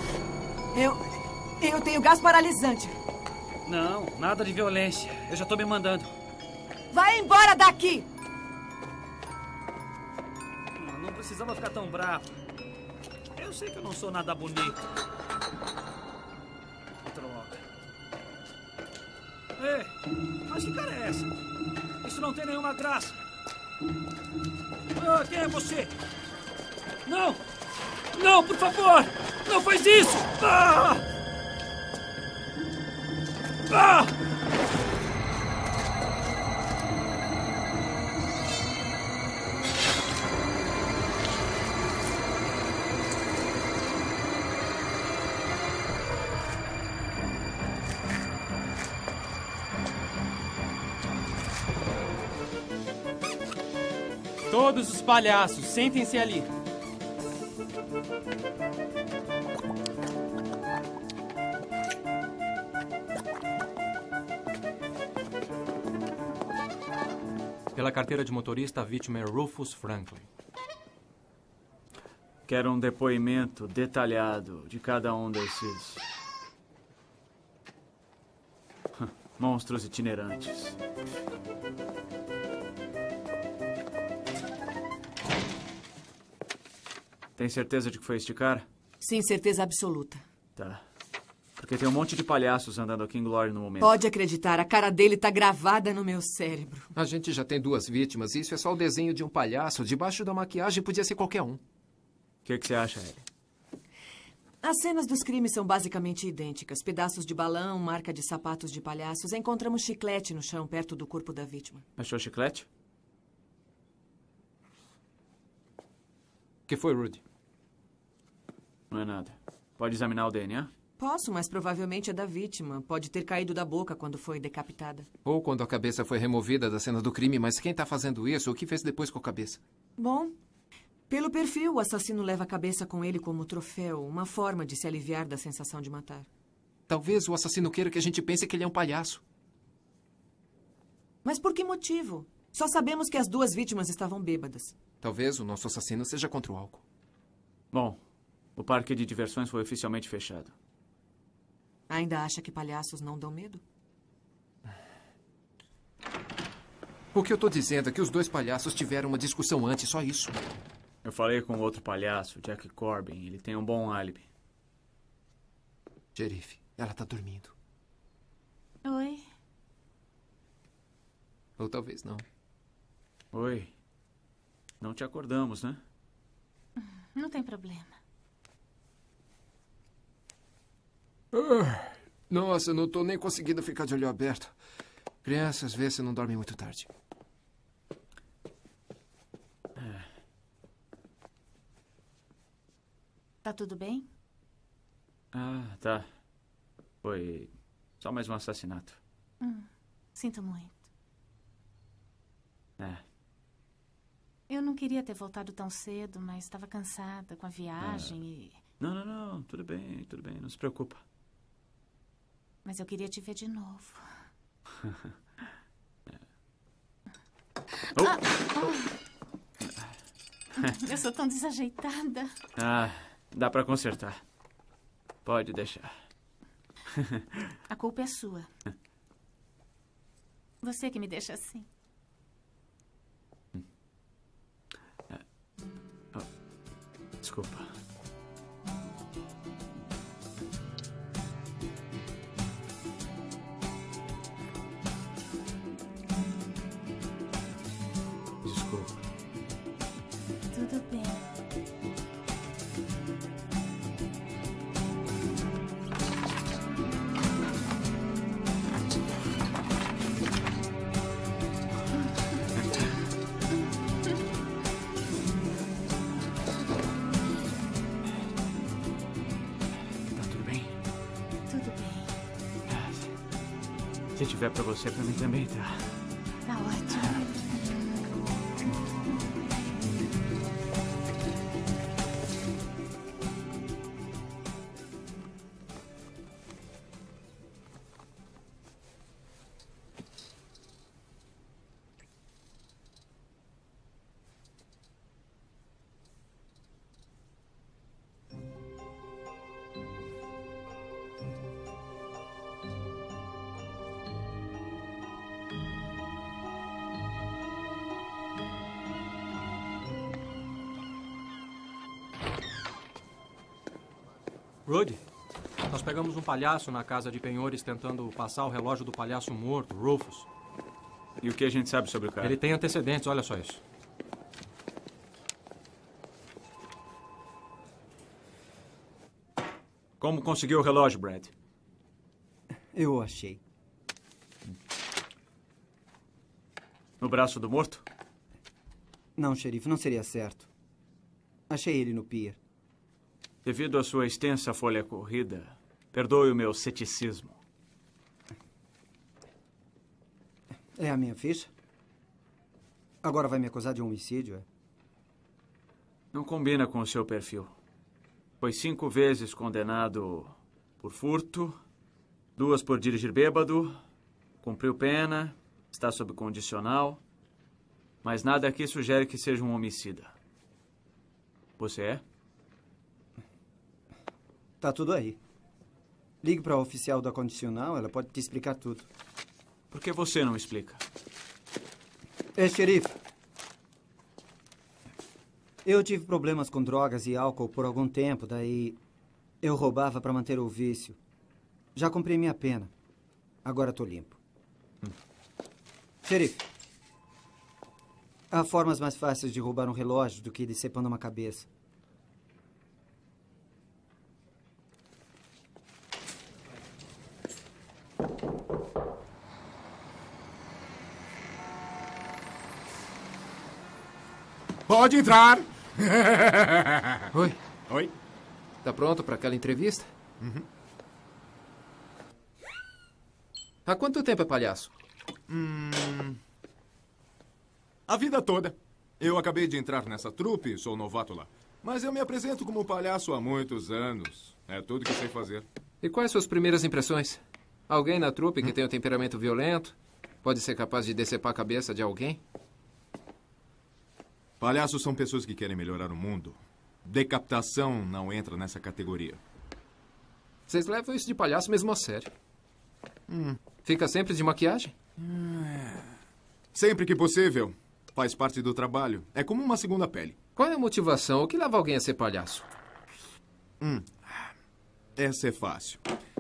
Eu tenho gás paralisante. Não, nada de violência. Eu já tô me mandando. Vai embora daqui! Não precisava ficar tão bravo. Eu sei que eu não sou nada bonito. Droga. Ei, mas que cara é essa? Isso não tem nenhuma graça. Ah, quem é você? Não! Não, por favor! Não faz isso! Ah! Ah! Todos os palhaços, sentem-se ali. Pela carteira de motorista, a vítima é Rufus Franklin. Quero um depoimento detalhado de cada um desses monstros itinerantes. Tem certeza de que foi este cara? Sim, certeza absoluta. Tá. Porque tem um monte de palhaços andando aqui em Glory no momento. Pode acreditar, a cara dele tá gravada no meu cérebro. A gente já tem 2 vítimas. Isso é só o desenho de um palhaço. Debaixo da maquiagem podia ser qualquer um. O que você acha, Ellie? As cenas dos crimes são basicamente idênticas. Pedaços de balão, marca de sapatos de palhaços. Encontramos chiclete no chão, perto do corpo da vítima. Achou chiclete? O que foi, Rudy? Não é nada. Pode examinar o DNA? Posso, mas provavelmente é da vítima. Pode ter caído da boca quando foi decapitada. Ou quando a cabeça foi removida da cena do crime, mas quem tá fazendo isso? O que fez depois com a cabeça? Bom, pelo perfil, o assassino leva a cabeça com ele como troféu, uma forma de se aliviar da sensação de matar. Talvez o assassino queira que a gente pense que ele é um palhaço. Mas por que motivo? Só sabemos que as 2 vítimas estavam bêbadas. Talvez o nosso assassino seja contra o álcool. Bom, o parque de diversões foi oficialmente fechado. Ainda acha que palhaços não dão medo? O que eu tô dizendo é que os 2 palhaços tiveram uma discussão antes, só isso. Eu falei com outro palhaço, Jack Corbin. Ele tem um bom álibi. Xerife, ela tá dormindo. Oi. Ou talvez não. Oi. Não te acordamos, né? Não tem problema. Nossa, eu não tô nem conseguindo ficar de olho aberto. Crianças, vê se não dormem muito tarde. Tá tudo bem? Ah, tá. Foi só mais um assassinato. Sinto muito. É. Eu não queria ter voltado tão cedo, mas estava cansada com a viagem e... Não. Tudo bem, não se preocupa. Mas eu queria te ver de novo. Eu sou tão desajeitada. Dá pra consertar. Pode deixar. A culpa é sua. Você que me deixa assim. Desculpa. Tudo bem. Se tiver pra você, pra mim também tá. Tá ótimo. Rudy, nós pegamos um palhaço na casa de penhores tentando passar o relógio do palhaço morto, Rufus. E o que a gente sabe sobre o cara? Ele tem antecedentes, olha só isso. Como conseguiu o relógio, Brad? Eu o achei. No braço do morto? Não, xerife, não seria certo. Achei ele no pier. Devido à sua extensa folha corrida, perdoe o meu ceticismo. É a minha ficha? Agora vai me acusar de um homicídio, é? Não combina com o seu perfil. Foi 5 vezes condenado por furto, 2 por dirigir bêbado, cumpriu pena, está sob condicional, mas nada aqui sugere que seja um homicida. Você é? Tá tudo aí. Ligue para a oficial da condicional, ela pode te explicar tudo. Por que você não explica? Xerife. Eu tive problemas com drogas e álcool por algum tempo, daí eu roubava para manter o vício. Já cumpri minha pena. Agora tô limpo. Xerife, há formas mais fáceis de roubar um relógio do que decepando uma cabeça. Pode entrar. Oi. Oi. Tá pronto para aquela entrevista? Uhum. Há quanto tempo é palhaço? A vida toda. Eu acabei de entrar nessa trupe, sou novato lá. Mas eu me apresento como palhaço há muitos anos. É tudo que sei fazer. E quais suas primeiras impressões? Alguém na trupe que tem um temperamento violento? Pode ser capaz de decepar a cabeça de alguém? Palhaços são pessoas que querem melhorar o mundo. Decapitação não entra nessa categoria. Vocês levam isso de palhaço mesmo a sério. Fica sempre de maquiagem? Sempre que possível. Faz parte do trabalho. É como uma segunda pele. Qual é a motivação? O que leva alguém a ser palhaço? Essa é fácil.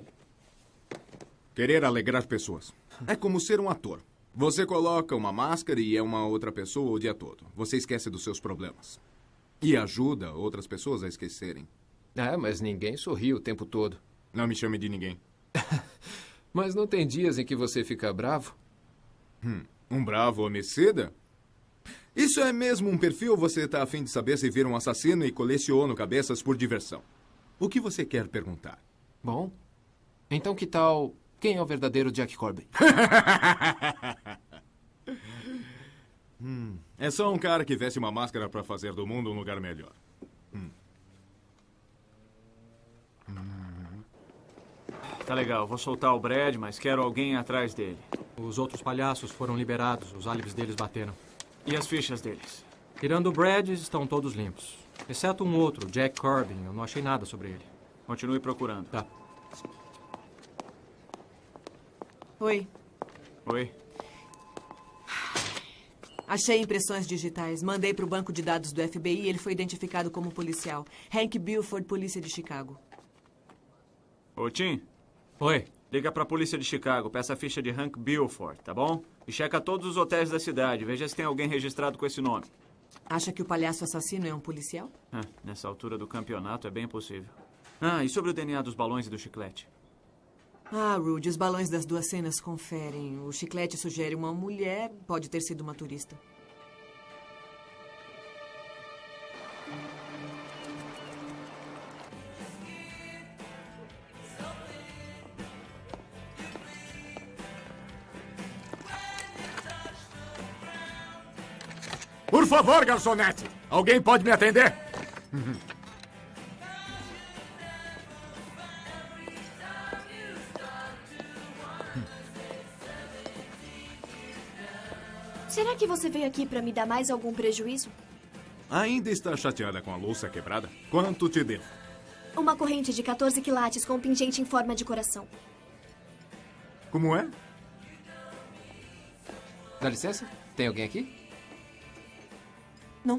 Querer alegrar pessoas. É como ser um ator. Você coloca uma máscara e é uma outra pessoa o dia todo. Você esquece dos seus problemas. E ajuda outras pessoas a esquecerem. Mas ninguém sorri o tempo todo. Não me chame de ninguém. Mas não tem dias em que você fica bravo? Um bravo homicida? Isso é mesmo um perfil ou você está a fim de saber se vira um assassino e coleciona cabeças por diversão? O que você quer perguntar? Bom, então que tal... Quem é o verdadeiro Jack Corbin? É só um cara que veste uma máscara para fazer do mundo um lugar melhor. Tá legal, vou soltar o Brad, mas quero alguém atrás dele. Os outros palhaços foram liberados, os álibis deles bateram. E as fichas deles? Tirando o Brad, estão todos limpos. Exceto um outro, Jack Corbin. Eu não achei nada sobre ele. Continue procurando. Tá. Oi. Oi. Achei impressões digitais. Mandei para o banco de dados do FBI e ele foi identificado como policial. Hank Buford, Polícia de Chicago. Ô, Tim. Oi. Liga pra Polícia de Chicago, peça a ficha de Hank Buford, tá bom? E checa todos os hotéis da cidade. Veja se tem alguém registrado com esse nome. Acha que o palhaço assassino é um policial? Nessa altura do campeonato é bem possível. E sobre o DNA dos balões e do chiclete? Rudy, os balões das 2 cenas conferem. O chiclete sugere uma mulher, pode ter sido uma turista. Por favor, garçonete! Alguém pode me atender? Será que você veio aqui pra me dar mais algum prejuízo? Ainda está chateada com a louça quebrada? Quanto te devo? Uma corrente de 14 quilates com um pingente em forma de coração. Como é? Dá licença? Tem alguém aqui? Não.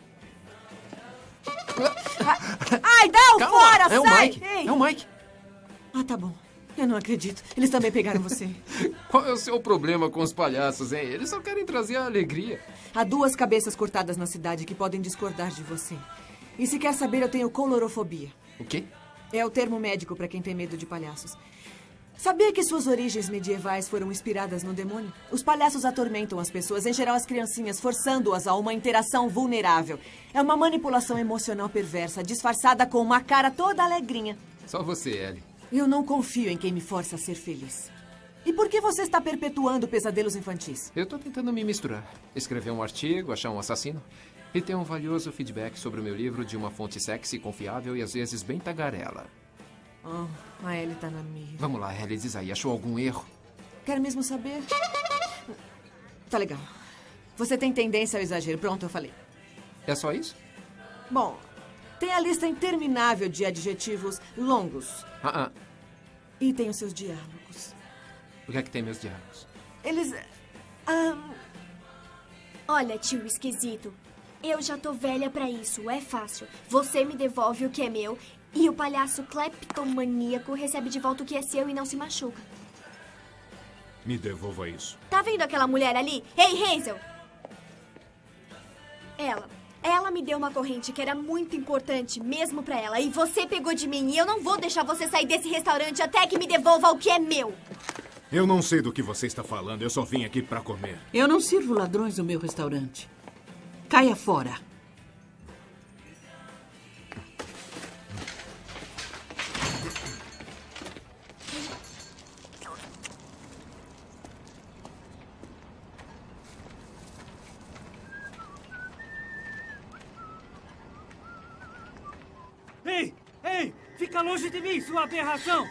Ai, dá Calma, fora, é o sai! Mike. Ei. É o Mike. Ah, tá bom. Eu não acredito. Eles também pegaram você. Qual é o seu problema com os palhaços, hein? Eles só querem trazer a alegria. Há 2 cabeças cortadas na cidade que podem discordar de você. E se quer saber, eu tenho colorofobia. O quê? É o termo médico para quem tem medo de palhaços. Sabia que suas origens medievais foram inspiradas no demônio? Os palhaços atormentam as pessoas, em geral as criancinhas, forçando-as a uma interação vulnerável. É uma manipulação emocional perversa, disfarçada com uma cara toda alegrinha. Só você, Ellie. Eu não confio em quem me força a ser feliz. E por que você está perpetuando pesadelos infantis? Eu tô tentando me misturar. Escrever um artigo, achar um assassino e ter um valioso feedback sobre o meu livro de uma fonte sexy, confiável e às vezes bem tagarela. Oh, a Ellie tá na mira. Vamos lá, Ellie, diz aí. Achou algum erro? Quer mesmo saber? Tá legal. Você tem tendência ao exagero. Pronto, eu falei. É só isso? Bom, tem a lista interminável de adjetivos longos. E tem os seus diálogos. O que é que tem meus diálogos? Eles... Olha, tio esquisito. Eu já tô velha pra isso. É fácil. Você me devolve o que é meu e o palhaço cleptomaníaco recebe de volta o que é seu e não se machuca. Me devolva isso. Tá vendo aquela mulher ali? Ei, Hazel! Ela me deu uma corrente que era muito importante, mesmo pra ela. E você pegou de mim. E eu não vou deixar você sair desse restaurante até que me devolva o que é meu. Eu não sei do que você está falando. Eu só vim aqui pra comer. Eu não sirvo ladrões no meu restaurante. Caia fora. Ei! Ei! Fica longe de mim, sua aberração!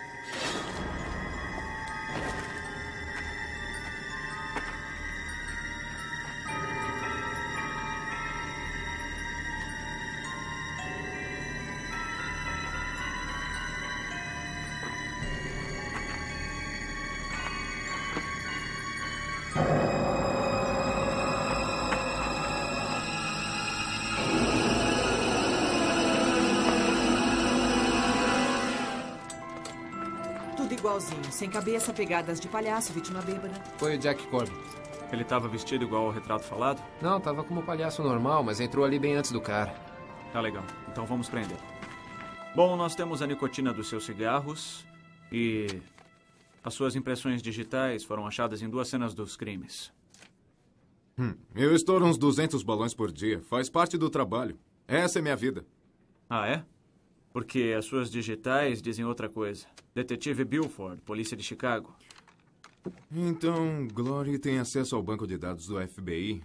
Igualzinho, sem cabeça, pegadas de palhaço, vítima bêbada. Foi o Jack Corbin. Ele estava vestido igual ao retrato falado? Não, tava como palhaço normal, mas entrou ali bem antes do cara. Tá legal. Então vamos prender. Bom, nós temos a nicotina dos seus cigarros e as suas impressões digitais foram achadas em 2 cenas dos crimes. Eu estouro uns 200 balões por dia. Faz parte do trabalho. Essa é minha vida. Ah, é? Porque as suas digitais dizem outra coisa. Detetive Buford, polícia de Chicago. Então, Glory tem acesso ao banco de dados do FBI.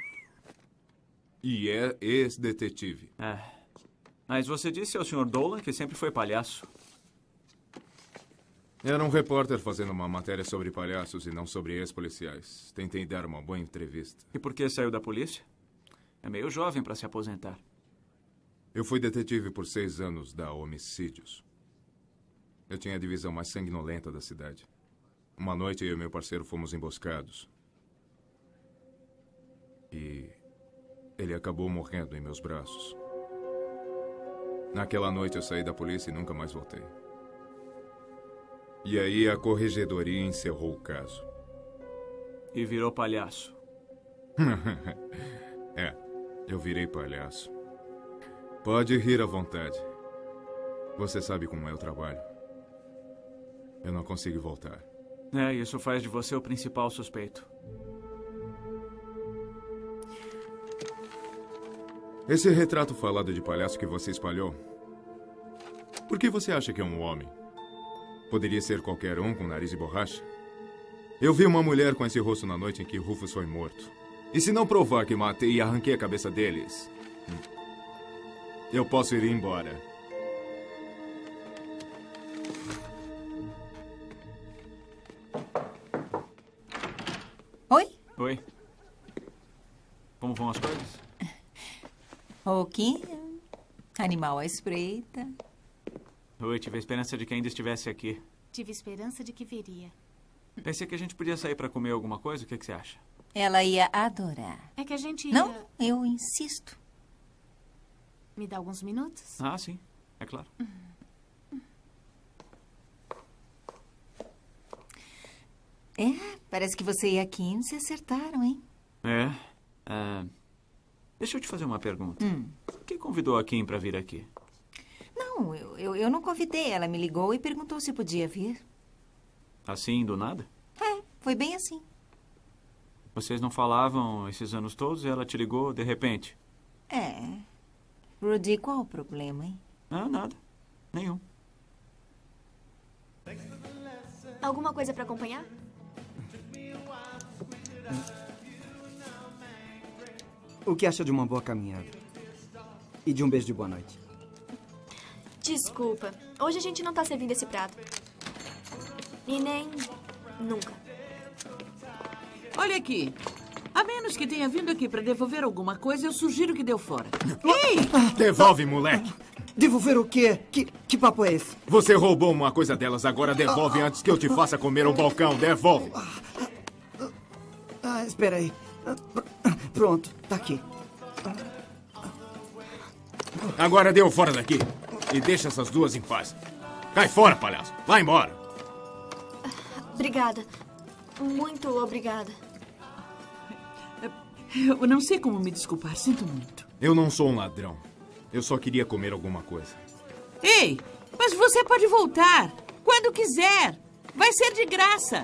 E é ex-detetive. É. Mas você disse ao Sr. Dolan que sempre foi palhaço. Era um repórter fazendo uma matéria sobre palhaços e não sobre ex-policiais. Tentei dar uma boa entrevista. E por que saiu da polícia? É meio jovem para se aposentar. Eu fui detetive por 6 anos da Homicídios. Eu tinha a divisão mais sanguinolenta da cidade. Uma noite, eu e meu parceiro fomos emboscados. E ele acabou morrendo em meus braços. Naquela noite, eu saí da polícia e nunca mais voltei. E aí, a corregedoria encerrou o caso. E virou palhaço. É, eu virei palhaço. Pode rir à vontade. Você sabe como é o trabalho. Eu não consigo voltar. É, isso faz de você o principal suspeito. Esse retrato falado de palhaço que você espalhou, por que você acha que é um homem? Poderia ser qualquer um com nariz de borracha? Eu vi uma mulher com esse rosto na noite em que Rufus foi morto. E se não provar que matei e arranquei a cabeça deles, eu posso ir embora. Oi? Oi. Como vão as coisas? Ok. Animal à espreita. Oi, tive a esperança de que ainda estivesse aqui. Tive esperança de que viria. Pensei que a gente podia sair para comer alguma coisa. O que você acha? Ela ia adorar. É que a gente ia... Não, eu insisto. Me dá alguns minutos? Ah, sim. É claro. Parece que você e a Kim se acertaram, hein? Deixa eu te fazer uma pergunta. Quem convidou a Kim para vir aqui? Não, eu não convidei. Ela me ligou e perguntou se podia vir. Assim, do nada? Foi bem assim. Vocês não falavam esses anos todos e ela te ligou de repente? Rudy, qual o problema, hein? Ah, nada. Nenhum. Alguma coisa para acompanhar? O que acha de uma boa caminhada? E de um beijo de boa noite? Desculpa. Hoje a gente não tá servindo esse prato. E nem... nunca. Olha aqui. A menos que tenha vindo aqui para devolver alguma coisa, eu sugiro que deu fora. Ei! Devolve, moleque! Devolver o quê? Que papo é esse? Você roubou uma coisa delas, agora devolve antes que eu te faça comer um balcão. Devolve! Espera aí. Pronto, tá aqui. Agora deu fora daqui. E deixa essas duas em paz. Cai fora, palhaço. Vai embora. Obrigada. Muito obrigada. Eu não sei como me desculpar. Sinto muito. Eu não sou um ladrão. Eu só queria comer alguma coisa. Ei, mas você pode voltar. Quando quiser. Vai ser de graça.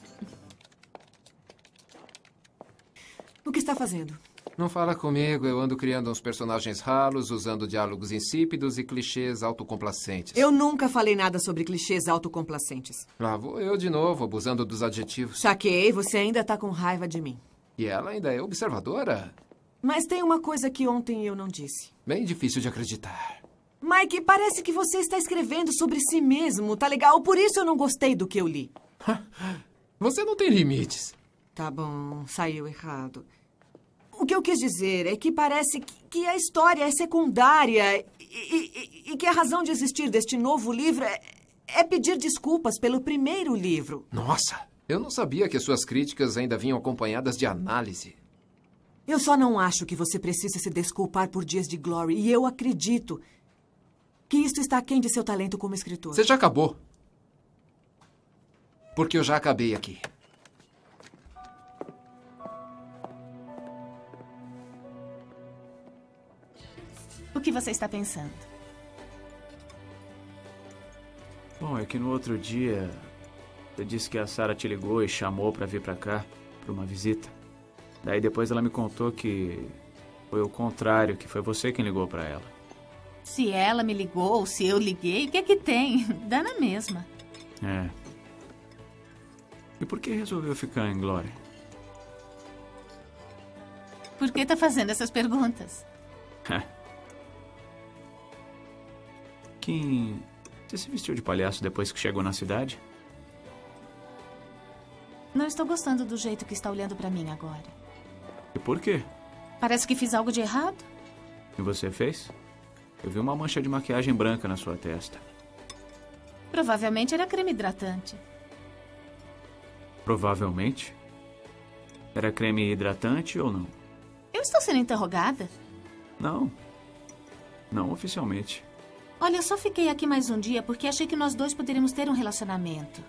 O que está fazendo? Não fala comigo. Eu ando criando uns personagens ralos, usando diálogos insípidos e clichês autocomplacentes. Eu nunca falei nada sobre clichês autocomplacentes. Lá vou eu de novo, abusando dos adjetivos. Saquei, você ainda tá com raiva de mim. E ela ainda é observadora? Mas tem uma coisa que ontem eu não disse. Bem difícil de acreditar. Mike, parece que você está escrevendo sobre si mesmo, tá legal? Por isso eu não gostei do que eu li. Você não tem limites. Tá bom, saiu errado. O que eu quis dizer é que parece que a história é secundária e que a razão de existir deste novo livro é pedir desculpas pelo primeiro livro. Nossa, eu não sabia que suas críticas ainda vinham acompanhadas de análise. Eu só não acho que você precisa se desculpar por dias de Glory. E eu acredito que isto está aquém de seu talento como escritor. Você já acabou. Porque eu já acabei aqui. O que você está pensando? Bom, é que no outro dia você disse que a Sarah te ligou e chamou para vir para cá, para uma visita. Daí depois ela me contou que foi o contrário, que foi você quem ligou para ela. Se ela me ligou ou se eu liguei, o que é que tem? Dá na mesma. E por que resolveu ficar em Glory? Por que tá fazendo essas perguntas? Kim, você se vestiu de palhaço depois que chegou na cidade? Não estou gostando do jeito que está olhando para mim agora. E por quê? Parece que fiz algo de errado. E você fez? Eu vi uma mancha de maquiagem branca na sua testa. Provavelmente era creme hidratante. Provavelmente? Era creme hidratante ou não? Eu estou sendo interrogada? Não. Não oficialmente. Olha, eu só fiquei aqui mais um dia porque achei que nós dois poderíamos ter um relacionamento.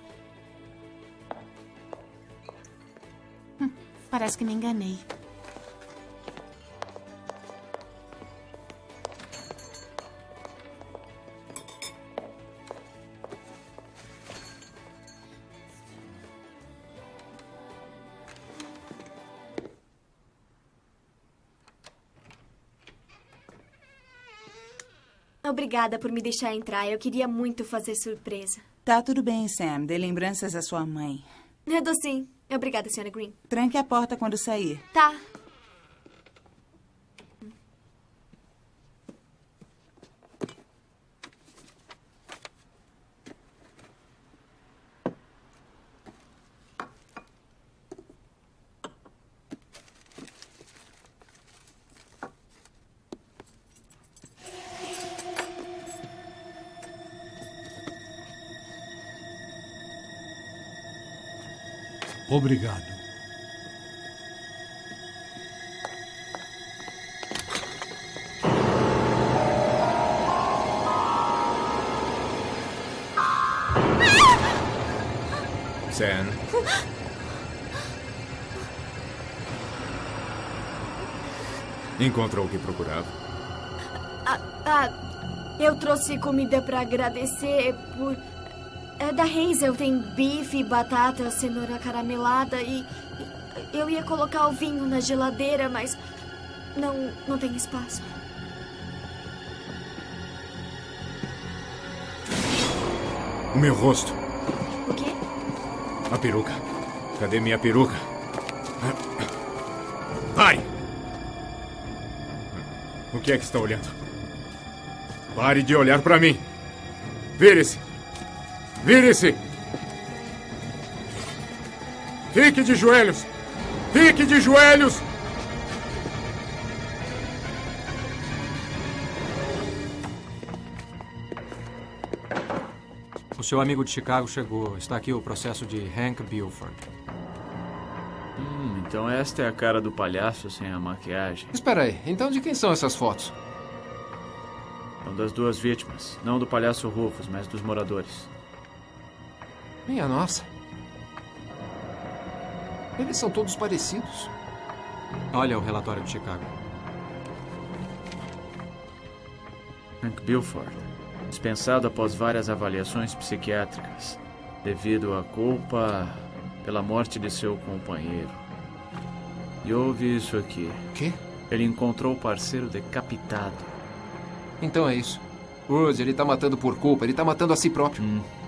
Parece que me enganei. Obrigada por me deixar entrar. Eu queria muito fazer surpresa. Tá tudo bem, Sam. Dê lembranças à sua mãe. Eu dou sim. Obrigada, Sra. Green. Tranque a porta quando sair. Tá. Obrigado. Sam. Encontrou o que procurava? Eu trouxe comida para agradecer por... da Hazel tem bife, batata, cenoura caramelada e eu ia colocar o vinho na geladeira, mas não tem espaço. O meu rosto. O quê? A peruca. Cadê minha peruca? Pare! O que é que está olhando? Pare de olhar para mim. Vire-se. Vire-se. Fique de joelhos. Fique de joelhos. O seu amigo de Chicago chegou. Está aqui o processo de Hank Buford. Então esta é a cara do palhaço sem a maquiagem. Espera aí, então de quem são essas fotos? São das duas vítimas. Não do palhaço Rufus, mas dos moradores. Minha nossa. Eles são todos parecidos. Olha o relatório de Chicago. Hank Buford, dispensado após várias avaliações psiquiátricas, devido à culpa pela morte de seu companheiro. E houve isso aqui. Quê? Ele encontrou o parceiro decapitado. Então é isso. Rudy, ele tá matando por culpa, ele tá matando a si próprio.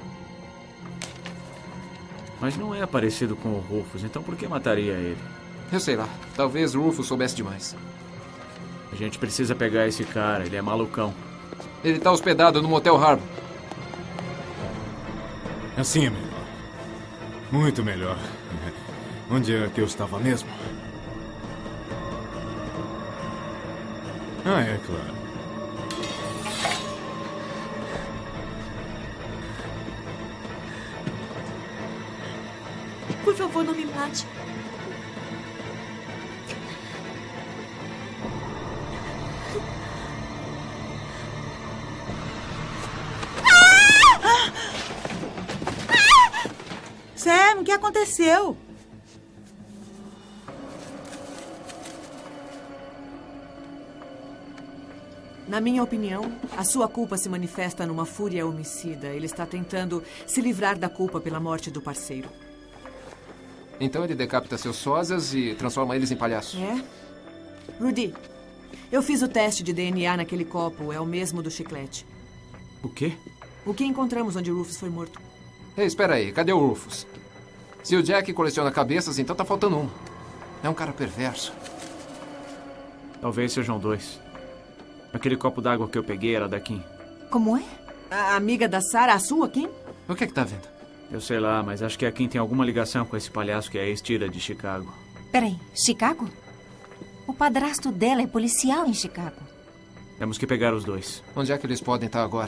Mas não é parecido com o Rufus, então por que mataria ele? Eu sei lá. Talvez o Rufus soubesse demais. A gente precisa pegar esse cara, ele é malucão. Ele tá hospedado no Motel Harbor. Assim é melhor. Muito melhor. Onde é que eu estava mesmo? Ah, é claro. Por favor, não me mate. Sam, o que aconteceu? Na minha opinião, a sua culpa se manifesta numa fúria homicida. Ele está tentando se livrar da culpa pela morte do parceiro. Então ele decapita seus sósias e transforma eles em palhaços. É? Rudy, eu fiz o teste de DNA naquele copo. É o mesmo do chiclete. O quê? O que encontramos onde o Rufus foi morto? Ei, espera aí. Cadê o Rufus? Se o Jack coleciona cabeças, então tá faltando uma. É um cara perverso. Talvez sejam dois. Aquele copo d'água que eu peguei era da Kim. Como é? A amiga da Sarah, a sua, Kim? O que é que tá vendo? Eu sei lá, mas acho que a Kim tem alguma ligação com esse palhaço que é a ex-tira de Chicago. Peraí, Chicago? O padrasto dela é policial em Chicago. Temos que pegar os dois. Onde é que eles podem estar agora?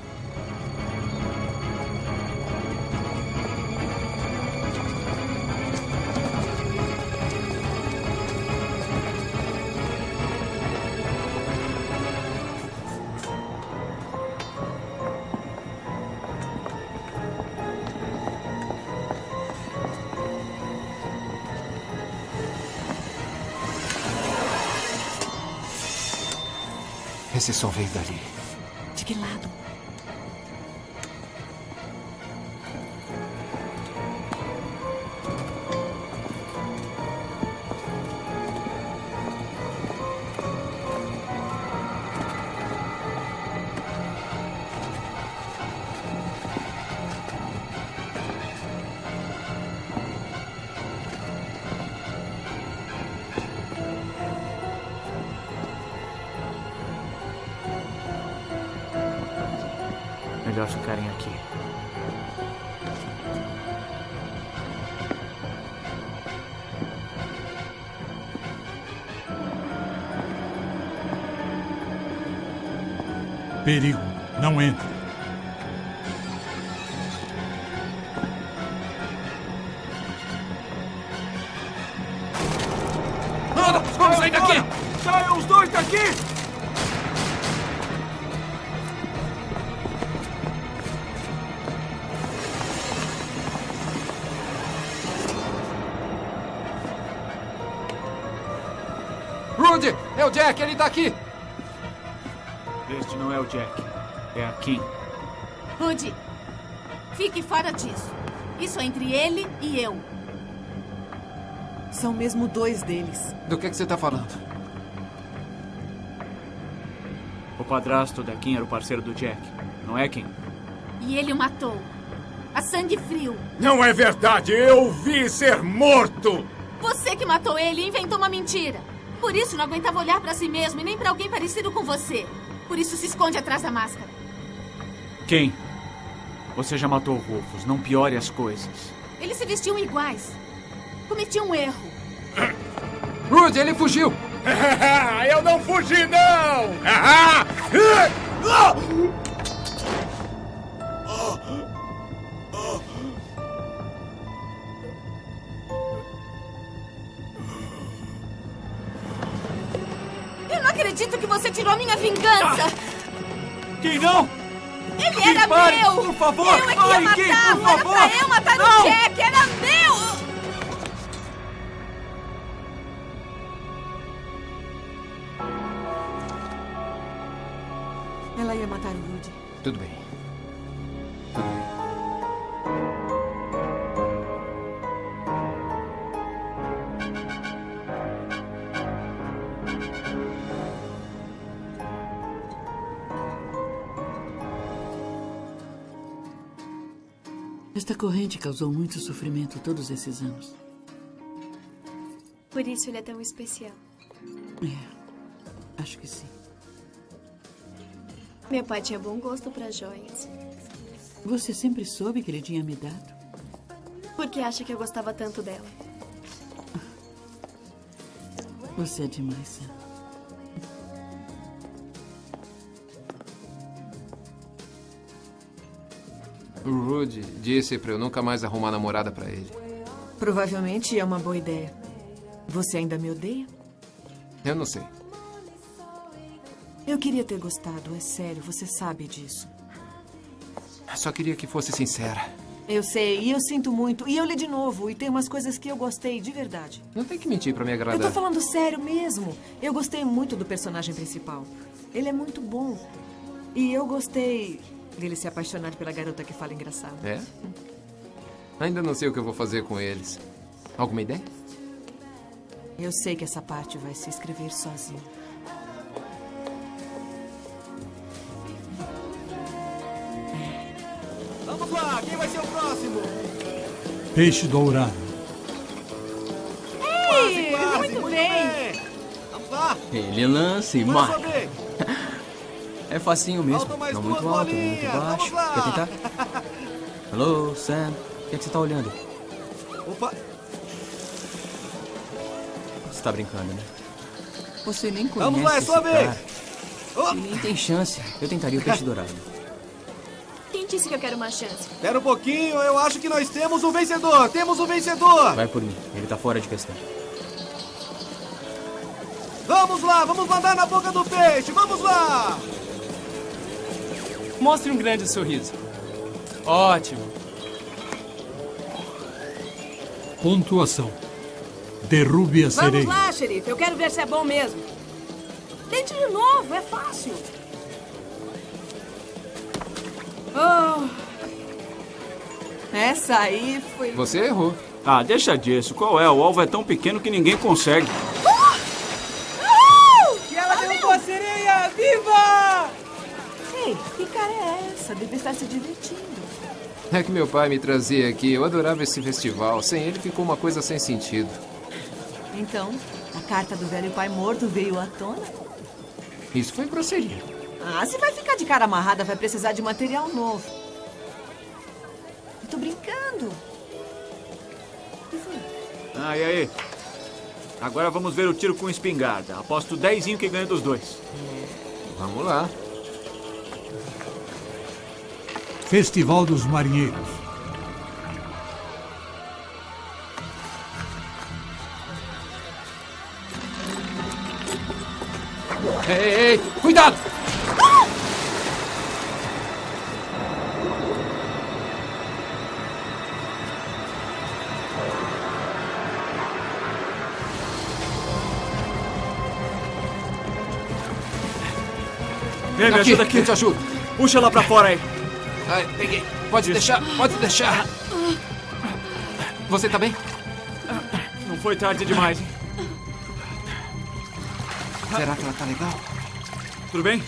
Esse som veio dali. De que lado? Melhor ficarem aqui. Perigo. Não entre. ajuda! Vamos sair daqui! Saiam os dois daqui! Rudy! É o Jack, ele tá aqui! Este não é o Jack. É a Kim. Rudy, fique fora disso. Isso é entre ele e eu. São mesmo dois deles. Do que você tá falando? O padrasto da Kim era o parceiro do Jack. Não é, Kim? E ele o matou. A sangue frio. Não é verdade! Eu vi ser morto! Você que matou ele e inventou uma mentira. Por isso não aguentava olhar pra si mesmo e nem pra alguém parecido com você. Por isso se esconde atrás da máscara. Kim, você já matou o Rufus. Não piore as coisas. Eles se vestiam iguais. Cometi um erro. Rudy, ele fugiu! Eu não fugi, não! Eu não acredito que você tirou a minha vingança! Quem não? Ele Kim, era pare, meu! por favor! Eu é que ia Kim, matar! por Não era favor! pra eu matar Não! o Jack! Era meu! Ela ia matar o Rudy. Tudo bem. Esta corrente causou muito sofrimento todos esses anos. Por isso ele é tão especial. Acho que sim. Meu pai tinha bom gosto para joias. Você sempre soube que ele tinha me dado? Por que acha que eu gostava tanto dela? Você é demais, Sam. O Rudy disse pra eu nunca mais arrumar namorada pra ele. Provavelmente é uma boa ideia. Você ainda me odeia? Eu não sei. Eu queria ter gostado, é sério, você sabe disso. Só queria que fosse sincera. Eu sei, e eu sinto muito. E eu li de novo, e tem umas coisas que eu gostei de verdade. Não tem que mentir pra me agradar. Eu tô falando sério mesmo. Eu gostei muito do personagem principal. Ele é muito bom. E eu gostei dele se apaixonar pela garota que fala engraçado. É? Ainda não sei o que eu vou fazer com eles. Alguma ideia? Eu sei que essa parte vai se escrever sozinho. Vamos lá, quem vai ser o próximo? Peixe dourado. Ei, muito bem. Vamos lá. Ele lança e Agora marca. sua vez. É facinho mesmo. Faltam mais Não duas muito alto, bolinhas. muito baixo. Vamos lá. Quer tentar? Alô, Sam. O que é que você tá olhando? Opa. Você tá brincando, né? Você nem conhece Vamos lá, é esse sua vez. cara. Ele nem tem chance. Eu tentaria o peixe dourado. Quem disse que eu quero uma chance? Espera um pouquinho, eu acho que nós temos um vencedor. Temos um vencedor. Vai por mim. Ele tá fora de questão. Vamos lá, vamos mandar na boca do peixe. Vamos lá. Mostre um grande sorriso. Ótimo. Pontuação. Derrube a sereia. Vamos lá, xerife. Eu quero ver se é bom mesmo. Tente de novo, é fácil. Oh. Essa aí foi... Você errou. Ah, deixa disso. Qual é? O alvo é tão pequeno que ninguém consegue. E ela derrubou a sereia! Viva! Ei, que cara é essa? Deve estar se divertindo. É que meu pai me trazia aqui. Eu adorava esse festival. Sem ele ficou uma coisa sem sentido. Então, a carta do velho pai morto veio à tona? Isso foi grosseria. Ah, se vai ficar de cara amarrada, vai precisar de material novo. Eu tô brincando. O que foi? Ah, e aí? Agora vamos ver o tiro com espingarda. Aposto 10 que ganha dos dois. Vamos lá. Festival dos Marinheiros. Ei, cuidado! Vem, me ajuda aqui. Eu te ajudo. Puxa lá pra fora aí. Ai, peguei. Pode deixar, pode deixar. Você tá bem? Não foi tarde demais, hein? Será que ela tá legal? Tudo bem?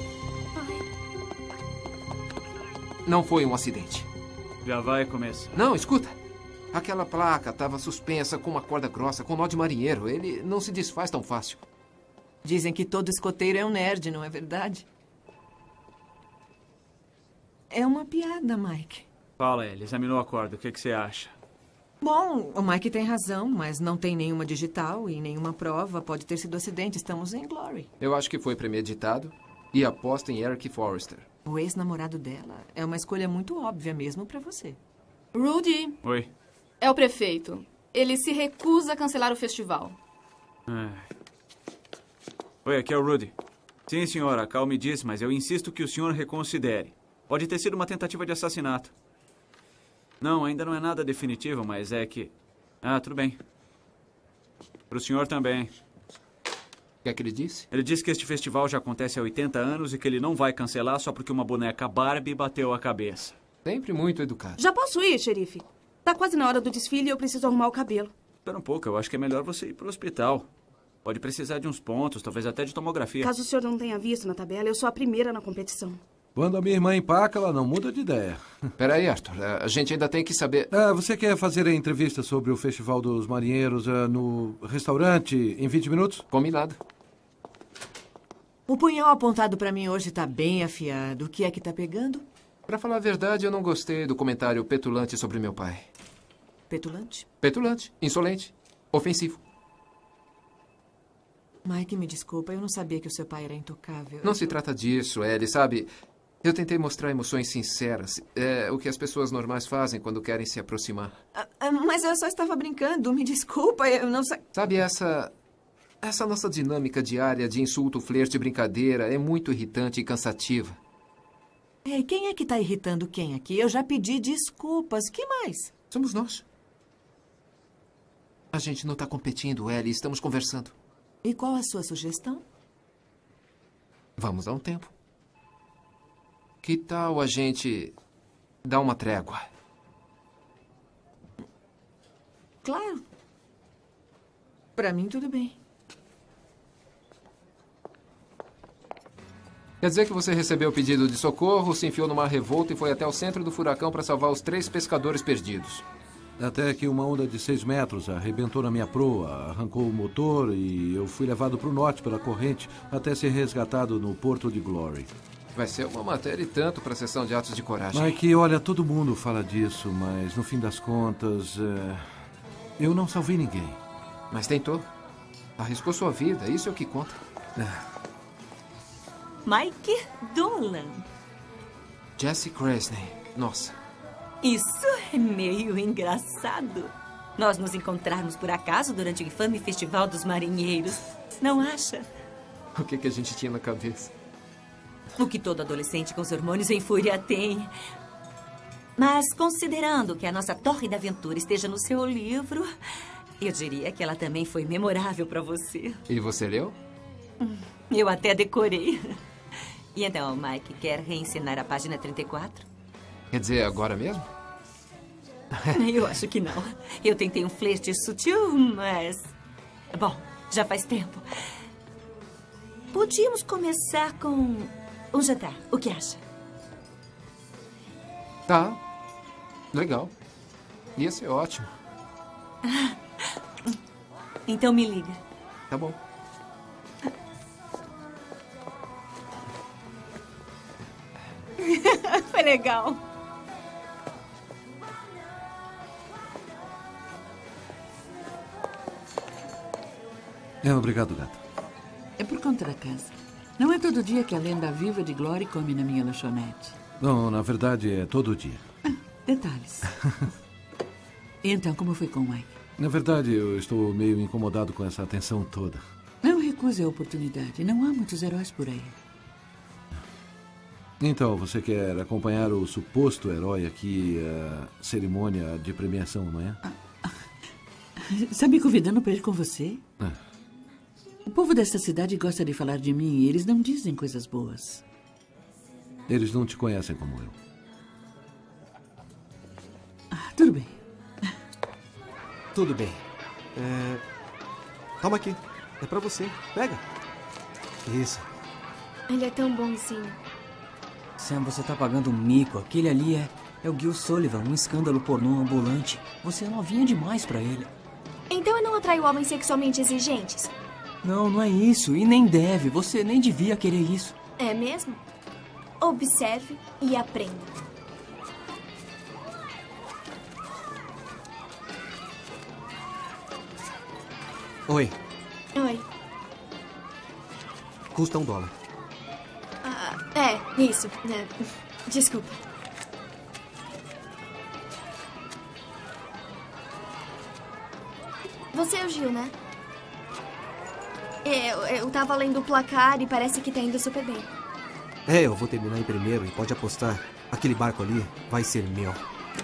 Não foi um acidente. Já vai começar. Não, escuta. Aquela placa estava suspensa com uma corda grossa, com nó de marinheiro. Ele não se desfaz tão fácil. Dizem que todo escoteiro é um nerd, não é verdade? É uma piada, Mike. Fala, ele examinou a corda. O que você acha? Bom, o Mike tem razão, mas não tem nenhuma digital e nenhuma prova. Pode ter sido acidente. Estamos em Glory. Eu acho que foi premeditado e aposto em Eric Forrester. O ex-namorado dela é uma escolha muito óbvia mesmo pra você. Rudy. Oi. É o prefeito. Ele se recusa a cancelar o festival. Oi, aqui é o Rudy. Sim, senhora, a Cal me disse, mas eu insisto que o senhor reconsidere. Pode ter sido uma tentativa de assassinato. Não, ainda não é nada definitivo, mas é que... tudo bem. Pro senhor também. O que é que ele disse? Ele disse que este festival já acontece há 80 anos e que ele não vai cancelar só porque uma boneca Barbie bateu a cabeça. Sempre muito educado. Já posso ir, xerife? Tá quase na hora do desfile e eu preciso arrumar o cabelo. Espera um pouco, eu acho que é melhor você ir pro hospital. Pode precisar de uns pontos, talvez até de tomografia. Caso o senhor não tenha visto na tabela, eu sou a primeira na competição. Quando a minha irmã empaca, ela não muda de ideia. Peraí, Arthur. A gente ainda tem que saber... Você quer fazer a entrevista sobre o Festival dos Marinheiros no restaurante em 20 minutos? Combinado. O punhal apontado pra mim hoje tá bem afiado. O que é que tá pegando? Pra falar a verdade, eu não gostei do comentário petulante sobre meu pai. Petulante? Petulante, insolente, ofensivo. Mike, me desculpa. Eu não sabia que o seu pai era intocável. Não se trata disso, Ellie, sabe? Eu tentei mostrar emoções sinceras. É o que as pessoas normais fazem quando querem se aproximar. Mas eu só estava brincando. Me desculpa, eu não sei... Sabe, essa nossa dinâmica diária de insulto, flerte e brincadeira é muito irritante e cansativa. Ei, quem é que está irritando quem aqui? Eu já pedi desculpas. Que mais? Somos nós. A gente não está competindo, Ellie. Estamos conversando. E qual a sua sugestão? Vamos dar um tempo. Que tal a gente dar uma trégua? Claro. Para mim, tudo bem. Quer dizer que você recebeu o pedido de socorro, se enfiou numa revolta e foi até o centro do furacão para salvar os 3 pescadores perdidos. Até que uma onda de 6 metros arrebentou na minha proa, arrancou o motor e eu fui levado para o norte pela corrente até ser resgatado no porto de Glory. Vai ser uma matéria e tanto para a sessão de atos de coragem. Mike, olha, todo mundo fala disso, mas no fim das contas, eu não salvei ninguém. Mas tentou. Arriscou sua vida, isso é o que conta. Mike Dolan. Jesse Cresney. Nossa. Isso é meio engraçado. Nós nos encontrarmos por acaso durante o infame Festival dos Marinheiros. Não acha? O que a gente tinha na cabeça? O que todo adolescente com os hormônios em fúria tem. Mas considerando que a nossa tórrida aventura esteja no seu livro, eu diria que ela também foi memorável para você. E você leu? Eu até decorei. E então, Mike, quer reensinar a página 34? Quer dizer, agora mesmo? Eu acho que não. Eu tentei um flerte sutil, mas... Bom, já faz tempo. Podíamos começar com um jantar. O que acha? Tá. Legal. Ia ser ótimo. Então me liga. Tá bom. Foi legal. Obrigado, gato. É por conta da casa. Não é todo dia que a lenda viva de Glory come na minha lanchonete. Não, na verdade é todo dia. Detalhes. E então, como foi com o Mike? Na verdade, eu estou meio incomodado com essa atenção toda. Eu reconheço. Recuse a oportunidade. Não há muitos heróis por aí. Então, você quer acompanhar o suposto herói aqui à cerimônia de premiação amanhã? Está me convidando para ir com você? Ah. O povo desta cidade gosta de falar de mim e eles não dizem coisas boas. Eles não te conhecem como eu. Tudo bem. Tudo bem. Toma aqui. É pra você. Pega. Isso. Ele é tão bonzinho. Sam, você tá pagando um mico. Aquele ali é o Gil Sullivan, um escândalo pornô ambulante. Você é novinha demais pra ele. Então eu não atraio homens sexualmente exigentes? Não, não é isso. E nem deve. Você nem devia querer isso. É mesmo? Observe e aprenda. Oi. Oi. Custa $1. Isso. Desculpa. Você é o Gil, né? Eu tava lendo o placar e parece que tá indo super bem. Eu vou terminar em primeiro e pode apostar. Aquele barco ali vai ser meu.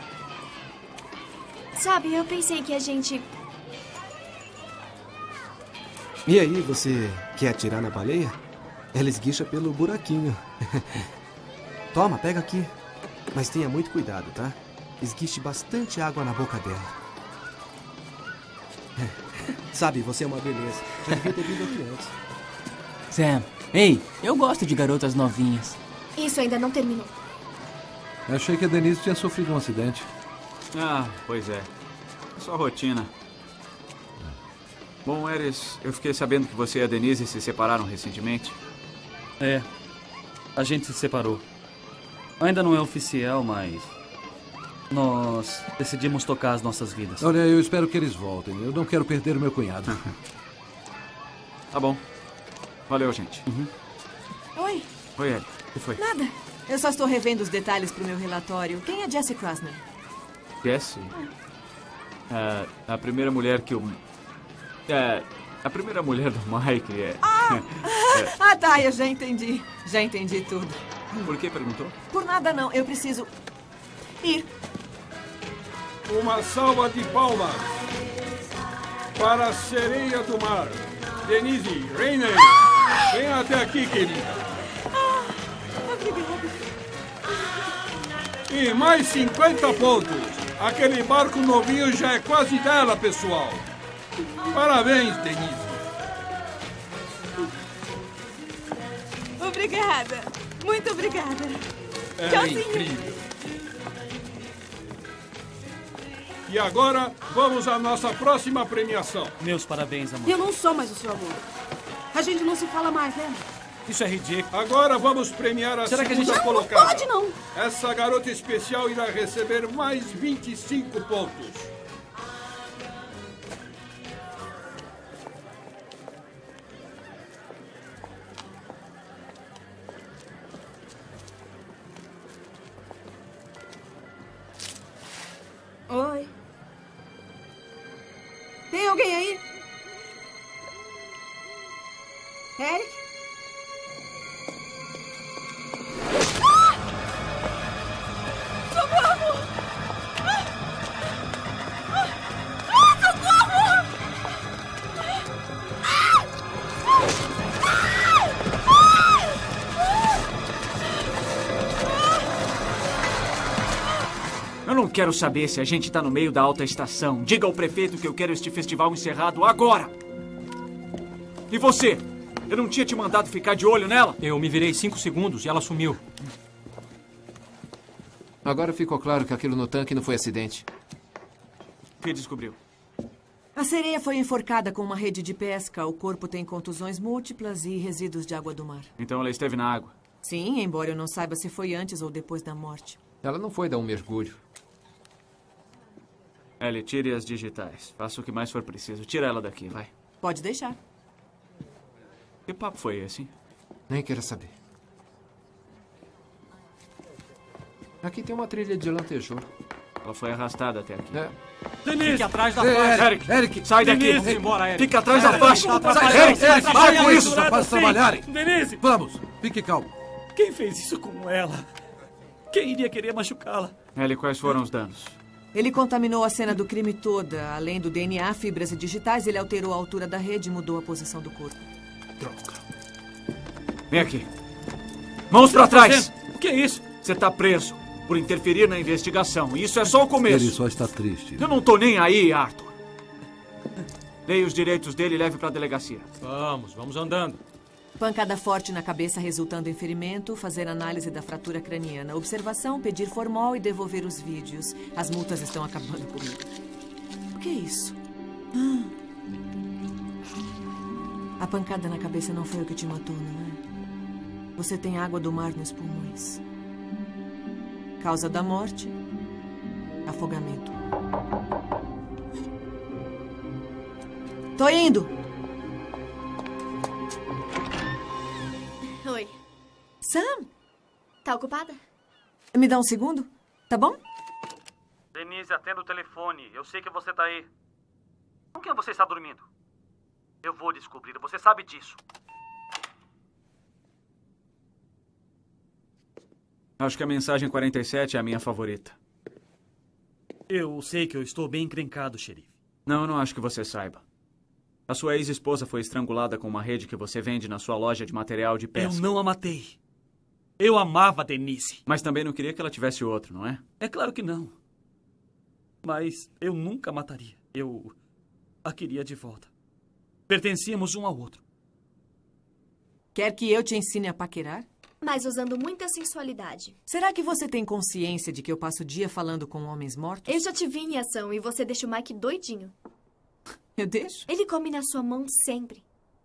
Sabe, eu pensei que a gente... E aí, você quer atirar na baleia? Ela esguicha pelo buraquinho. Toma, pega aqui. Mas tenha muito cuidado, tá? Esguiche bastante água na boca dela. Sabe, você é uma beleza. Já devia ter vindo aqui antes. Sam, ei, eu gosto de garotas novinhas. Isso ainda não terminou. Achei que a Denise tinha sofrido um acidente. Ah, pois é. É só rotina. Bom, Eris, eu fiquei sabendo que você e a Denise se separaram recentemente. A gente se separou. Ainda não é oficial, mas... nós decidimos tocar as nossas vidas. Olha, eu espero que eles voltem. Eu não quero perder o meu cunhado. Tá bom. Valeu, gente. Oi. Oi, Ellie. O que foi? Nada. Eu só estou revendo os detalhes pro meu relatório. Quem é Jessie Krasner? Jessie? A primeira mulher que o... a primeira mulher do Mike é... Tá, eu já entendi. Já entendi tudo. Por que perguntou? Por nada não, eu preciso ir. Uma salva de palmas para a sereia do mar, Denise Rainey. Vem até aqui, querida. Obrigada. E mais 50 pontos. Aquele barco novinho já é quase dela, pessoal. Parabéns, Denise. Obrigada. Muito obrigada. Tchauzinho. Incrível. E agora, vamos à nossa próxima premiação. Meus parabéns, amor. Eu não sou mais o seu amor. A gente não se fala mais, né? Isso é ridículo. Agora vamos premiar a Será segunda que a gente... colocada. Não pode, não. Essa garota especial irá receber mais 25 pontos. Oi. Tem alguém aí? Eric? Socorro! Eu não quero saber se a gente tá no meio da alta estação. Diga ao prefeito que eu quero este festival encerrado agora. E você? Eu não tinha te mandado ficar de olho nela? Eu me virei 5 segundos e ela sumiu. Agora ficou claro que aquilo no tanque não foi acidente. O que descobriu? A sereia foi enforcada com uma rede de pesca. O corpo tem contusões múltiplas e resíduos de água do mar. Então ela esteve na água? Sim, embora eu não saiba se foi antes ou depois da morte. Ela não foi dar um mergulho. Ellie, tire as digitais. Faça o que mais for preciso. Tira ela daqui, vai. Pode deixar. Que papo foi esse? Nem quero saber. Aqui tem uma trilha de lantejouro. Ela foi arrastada até aqui. É. Denise! Fique atrás da faixa. Eric, sai daqui. Denise. Vamos embora, Eric. Fica atrás da faixa. Eric, para com isso, rapazes trabalharem. Denise! Vamos, fique calmo. Quem fez isso com ela? Quem iria querer machucá-la? Ellie, quais foram os danos? Ele contaminou a cena do crime toda. Além do DNA, fibras e digitais, ele alterou a altura da rede e mudou a posição do corpo. Droga. Vem aqui. Mãos pra trás! O que é isso? Você tá preso por interferir na investigação. E isso é só o começo. Ele só está triste. Eu não tô nem aí, Arthur. Dei os direitos dele e leve pra delegacia. Vamos andando. Pancada forte na cabeça resultando em ferimento, fazer análise da fratura craniana, observação, pedir formol e devolver os vídeos. As multas estão acabando comigo. O que é isso? A pancada na cabeça não foi o que te matou, não é? Você tem água do mar nos pulmões. Causa da morte, afogamento. Tô indo! Oi. Sam? Tá ocupada? Me dá um segundo, tá bom? Denise, atenda o telefone. Eu sei que você tá aí. Com quem você está dormindo? Eu vou descobrir, você sabe disso. Acho que a mensagem 47 é a minha favorita. Eu sei que eu estou bem encrencado, xerife. Não, eu não acho que você saiba. A sua ex-esposa foi estrangulada com uma rede que você vende na sua loja de material de pesca. Eu não a matei. Eu amava a Denise. Mas também não queria que ela tivesse outro, não é? É claro que não. Mas eu nunca a mataria. Eu a queria de volta. Pertencíamos um ao outro. Quer que eu te ensine a paquerar? Mas usando muita sensualidade. Será que você tem consciência de que eu passo o dia falando com homens mortos? Eu já te vi em ação e você deixa o Mike doidinho. Eu deixo? Ele come na sua mão sempre.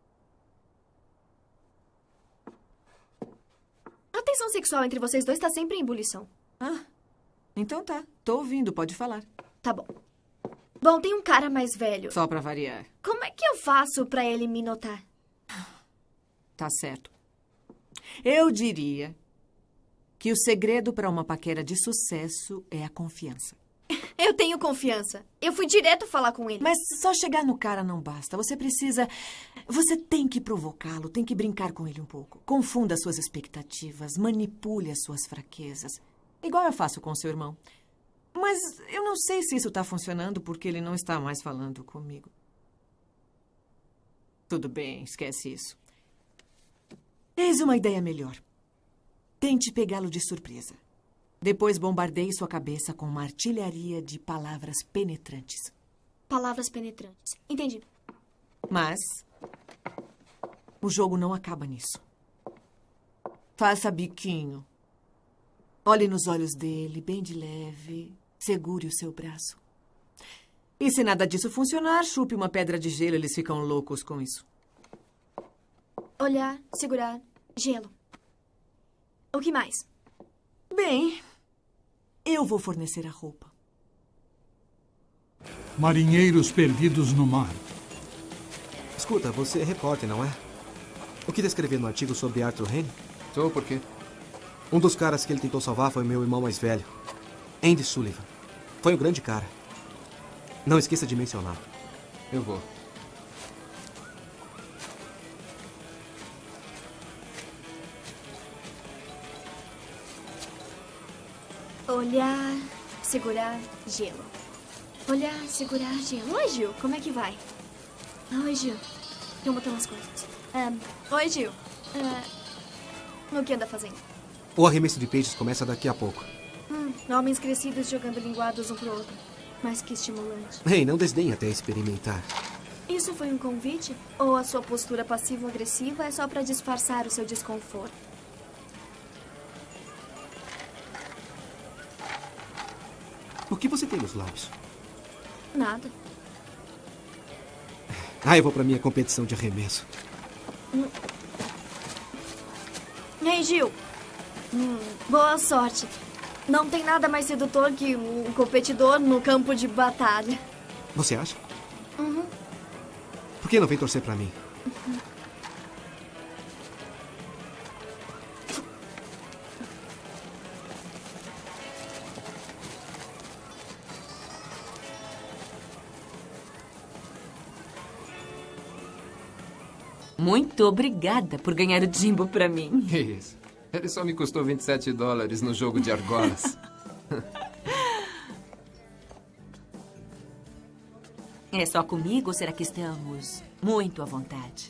A tensão sexual entre vocês dois tá sempre em ebulição. Então tá. Tô ouvindo, pode falar. Tá bom. Bom, tem um cara mais velho. Só pra variar. Como é que eu faço pra ele me notar? Tá certo. Eu diria que o segredo para uma paquera de sucesso é a confiança. Eu tenho confiança. Eu fui direto falar com ele. Mas só chegar no cara não basta. Você precisa... Você tem que provocá-lo, tem que brincar com ele um pouco. Confunda suas expectativas, manipule as suas fraquezas. Igual eu faço com seu irmão. Mas eu não sei se isso está funcionando porque ele não está mais falando comigo. Tudo bem, esquece isso. Eis uma ideia melhor. Tente pegá-lo de surpresa. Depois bombardeie sua cabeça com uma artilharia de palavras penetrantes. Palavras penetrantes. Entendi. Mas o jogo não acaba nisso. Faça biquinho. Olhe nos olhos dele, bem de leve. Segure o seu braço. E se nada disso funcionar, chupe uma pedra de gelo. Eles ficam loucos com isso. Olhar, segurar, gelo. O que mais? Bem, eu vou fornecer a roupa. Marinheiros perdidos no mar. Escuta, você é repórter, não é? O que descrever no artigo sobre Arthur Hayne? Sou, por quê? Um dos caras que ele tentou salvar foi meu irmão mais velho, Andy Sullivan. Foi um grande cara. Não esqueça de mencioná-lo. Eu vou. Olhar, segurar, gelo. Olhar, segurar, gelo. Oi, Gil. Como é que vai? Oi, Gil. Tem um botão nas coisas. Oi, Gil. O que anda fazendo? O arremesso de peixes começa daqui a pouco. Homens crescidos jogando linguados um pro outro. Mas que estimulante. Ei, não desdenhe até experimentar. Isso foi um convite? Ou a sua postura passivo-agressiva é só pra disfarçar o seu desconforto? O que você tem nos lábios? Nada. Eu vou pra minha competição de arremesso. Ei, Gil. Boa sorte. Não tem nada mais sedutor que um competidor no campo de batalha. Você acha? Uhum. Por que não vem torcer pra mim? Muito obrigada por ganhar o Jimbo pra mim. Que isso? Ele só me custou $27 no jogo de argolas. É só comigo ou será que estamos muito à vontade?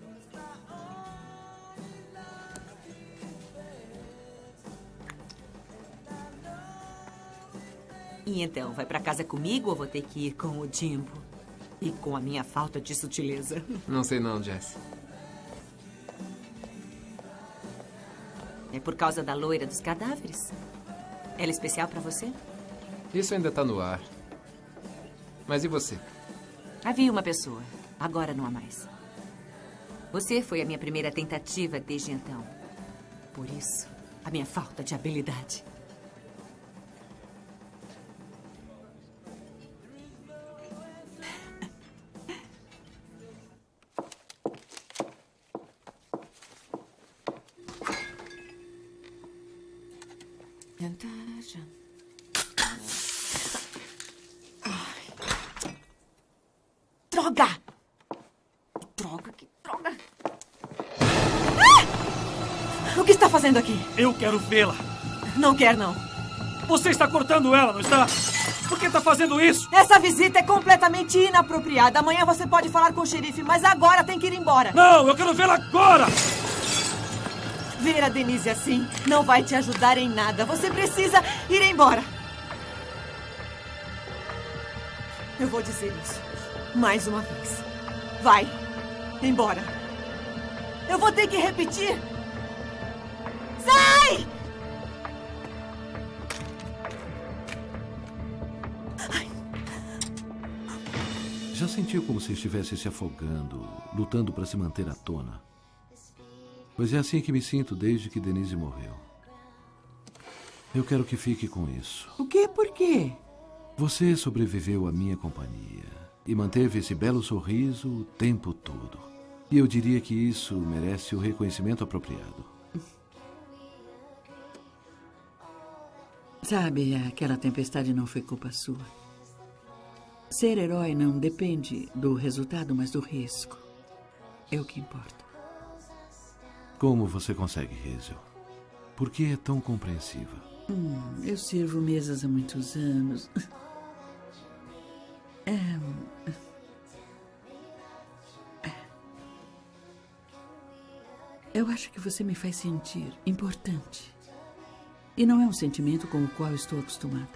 E então, vai pra casa comigo ou vou ter que ir com o Jimbo? E com a minha falta de sutileza? Não sei não, Jess. É por causa da loira dos cadáveres? Ela é especial pra você? Isso ainda tá no ar. Mas e você? Havia uma pessoa. Agora não há mais. Você foi a minha primeira tentativa desde então. Por isso, a minha falta de habilidade. Droga! Droga, que droga! Ah! O que está fazendo aqui? Eu quero vê-la. Não quer, não. Você está cortando ela, não está? Por que está fazendo isso? Essa visita é completamente inapropriada. Amanhã você pode falar com o xerife, mas agora tem que ir embora. Não, eu quero vê-la agora! Ver a Denise assim não vai te ajudar em nada. Você precisa ir embora. Eu vou dizer isso mais uma vez. Vai embora. Eu vou ter que repetir. Sai! Já sentiu como se estivesse se afogando, lutando para se manter à tona? Pois é assim que me sinto desde que Denise morreu. Eu quero que fique com isso. O quê? Por quê? Você sobreviveu à minha companhia e manteve esse belo sorriso o tempo todo. E eu diria que isso merece o reconhecimento apropriado. Sabe, aquela tempestade não foi culpa sua. Ser herói não depende do resultado, mas do risco. É o que importa. Como você consegue, Hazel? Por que é tão compreensiva? Eu sirvo mesas há muitos anos. Eu acho que você me faz sentir importante. E não é um sentimento com o qual estou acostumada.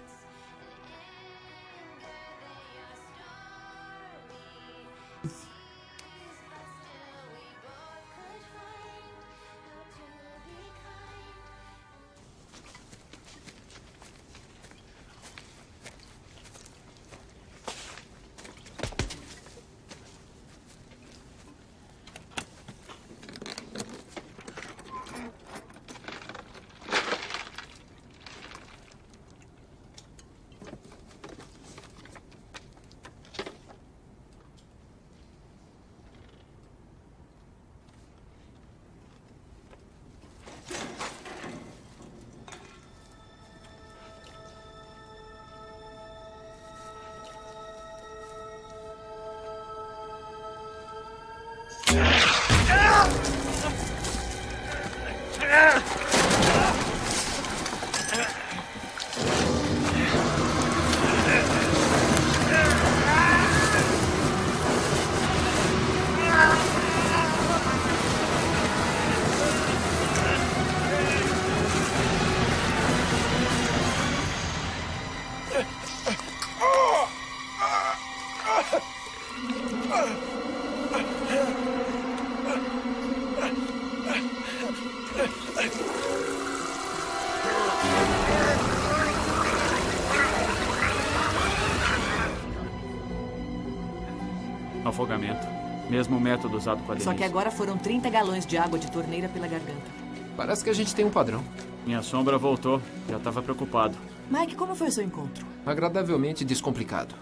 Afogamento. Mesmo método usado com a Denise. Só que agora foram 30 galões de água de torneira pela garganta. Parece que a gente tem um padrão. Minha sombra voltou. Já estava preocupado. Mike, como foi o seu encontro? Agradavelmente descomplicado.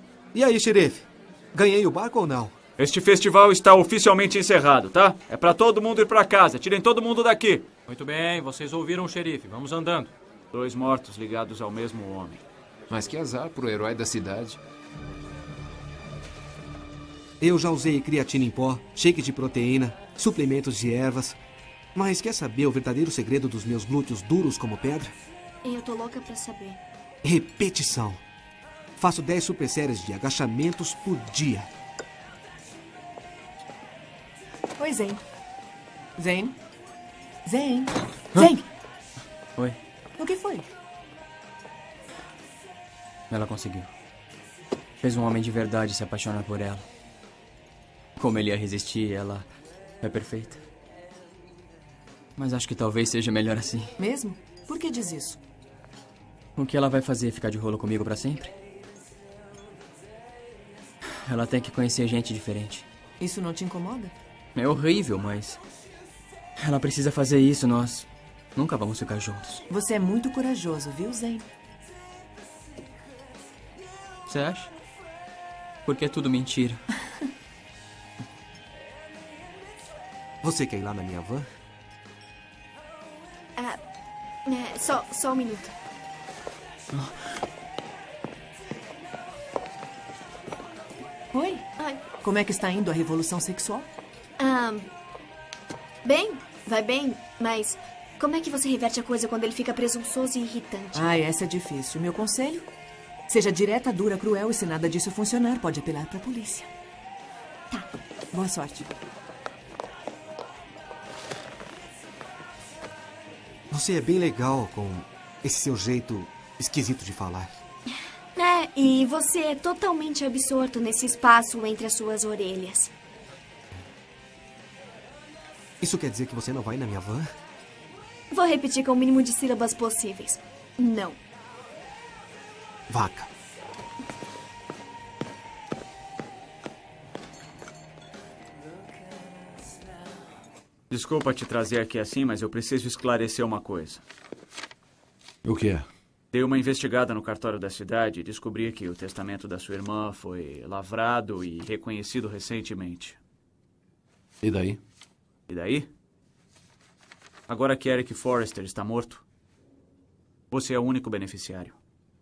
E aí, xerife? Ganhei o barco ou não? Este festival está oficialmente encerrado, tá? É pra todo mundo ir pra casa. Tirem todo mundo daqui. Muito bem, vocês ouviram o xerife. Vamos andando. 2 mortos ligados ao mesmo homem. Mas que azar pro herói da cidade. Eu já usei creatina em pó, shake de proteína, suplementos de ervas. Mas quer saber o verdadeiro segredo dos meus glúteos duros como pedra? Eu tô louca pra saber. Repetição. Faço 10 superséries de agachamentos por dia. Oi, Zen. Zen? Zen? Zen! Oi. O que foi? Ela conseguiu. Fez um homem de verdade se apaixonar por ela. Como ele ia resistir, ela é perfeita. Mas acho que talvez seja melhor assim. Mesmo? Por que diz isso? O que ela vai fazer? Ficar de rolo comigo pra sempre? Ela tem que conhecer gente diferente. Isso não te incomoda? É horrível, mas... ela precisa fazer isso, nós nunca vamos ficar juntos. Você é muito corajoso, viu, Zen? Você acha? Porque é tudo mentira. Você quer ir lá na minha van? Só um minuto. Oi? Como é que está indo a revolução sexual? Bem, vai bem, mas como é que você reverte a coisa quando ele fica presunçoso e irritante? Essa é difícil. Meu conselho? Seja direta, dura, cruel e se nada disso funcionar, pode apelar para a polícia. Tá. Boa sorte. Você é bem legal com esse seu jeito esquisito de falar. E você é totalmente absorto nesse espaço entre as suas orelhas. Isso quer dizer que você não vai na minha van? Vou repetir com o mínimo de sílabas possíveis. Não. Vaca. Desculpa te trazer aqui assim, mas eu preciso esclarecer uma coisa. O que é? Dei uma investigada no cartório da cidade e descobri que o testamento da sua irmã foi lavrado e reconhecido recentemente. E daí? E daí? Agora que Eric Forrester está morto, você é o único beneficiário.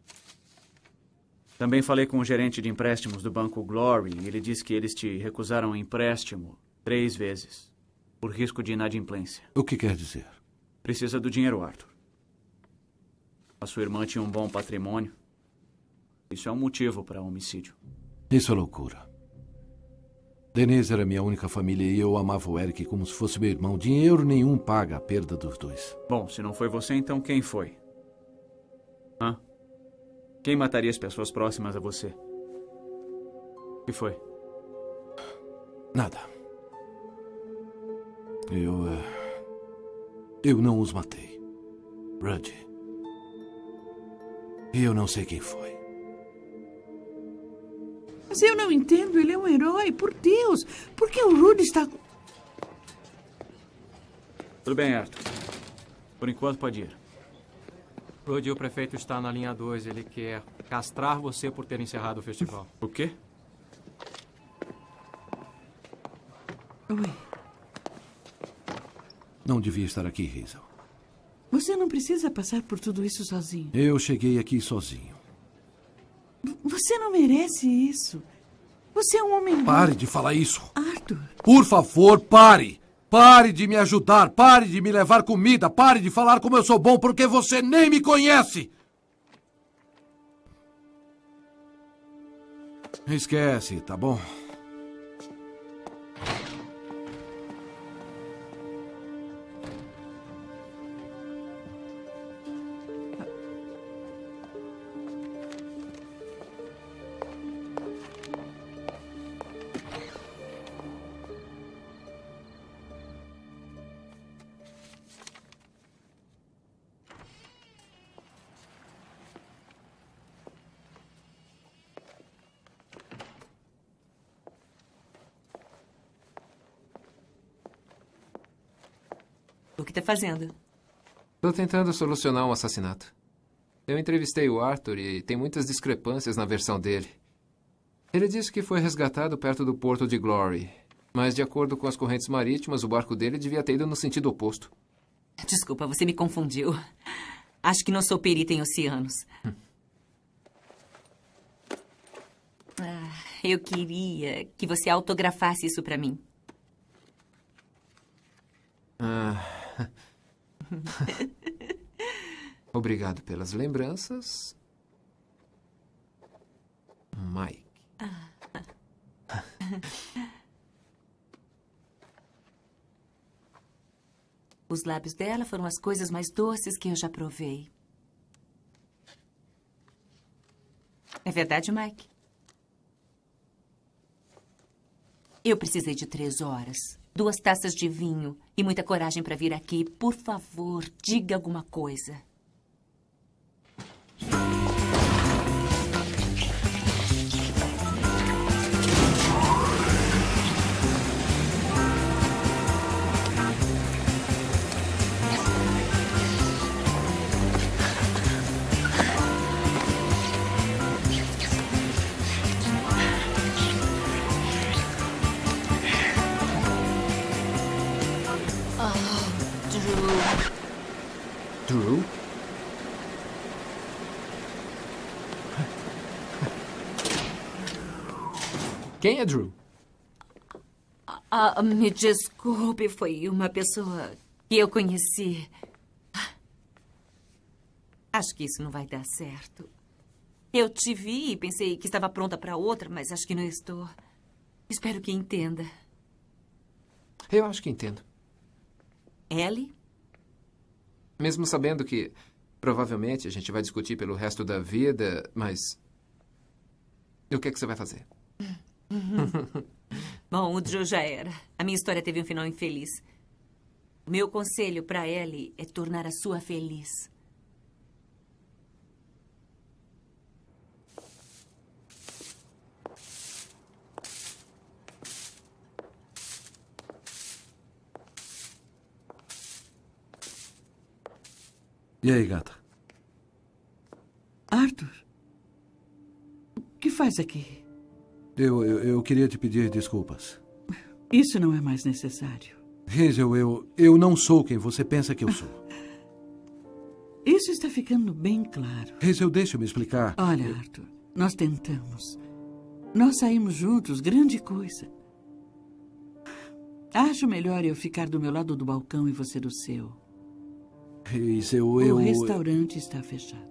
Também falei com o gerente de empréstimos do Banco Glory e ele disse que eles te recusaram um empréstimo 3 vezes, por risco de inadimplência. O que quer dizer? Precisa do dinheiro, Arthur. A sua irmã tinha um bom patrimônio. Isso é um motivo para homicídio. Isso é loucura. Denise era minha única família e eu amava o Eric como se fosse meu irmão. Dinheiro nenhum paga a perda dos dois. Bom, se não foi você, então quem foi? Quem mataria as pessoas próximas a você? O que foi? Nada. Eu não os matei. Rudy. E eu não sei quem foi. Mas eu não entendo, ele é um herói, por Deus. Por que o Rudy está... Tudo bem, Arthur. Por enquanto pode ir. Rudy, o prefeito está na linha 2. Ele quer castrar você por ter encerrado o festival. O quê? Oi. Não devia estar aqui, Hazel. Você não precisa passar por tudo isso sozinho. Eu cheguei aqui sozinho. Você não merece isso. Você é um homem bom. Pare de falar isso. Arthur. Por favor, pare. Pare de me ajudar. Pare de me levar comida. Pare de falar como eu sou bom, porque você nem me conhece. Esquece, tá bom? O que está fazendo? Estou tentando solucionar um assassinato. Eu entrevistei o Arthur e tem muitas discrepâncias na versão dele. Ele disse que foi resgatado perto do porto de Glory, mas de acordo com as correntes marítimas, o barco dele devia ter ido no sentido oposto. Desculpa, você me confundiu. Acho que não sou perita em oceanos. eu queria que você autografasse isso pra mim. Obrigado pelas lembranças, Mike. Os lábios dela foram as coisas mais doces que eu já provei. É verdade, Mike? Eu precisei de 3 horas, 2 taças de vinho e muita coragem para vir aqui. Por favor, diga alguma coisa. Drew? Quem é Drew? Me desculpe, foi uma pessoa que eu conheci. Acho que isso não vai dar certo. Eu te vi e pensei que estava pronta para outra, mas acho que não estou. Espero que entenda. Eu acho que entendo. Ellie? Mesmo sabendo que provavelmente a gente vai discutir pelo resto da vida, mas o que é que você vai fazer? Bom, o Drew já era. A minha história teve um final infeliz. O meu conselho para Ellie é tornar a sua feliz. E aí, gata? Arthur, o que faz aqui? Eu queria te pedir desculpas. Isso não é mais necessário. Hazel, eu não sou quem você pensa que eu sou. Isso está ficando bem claro. Hazel, deixa-me explicar. Olha, Arthur, nós tentamos. Nós saímos juntos, grande coisa. Acho melhor eu ficar do meu lado do balcão e você do seu. Hazel, O restaurante está fechado.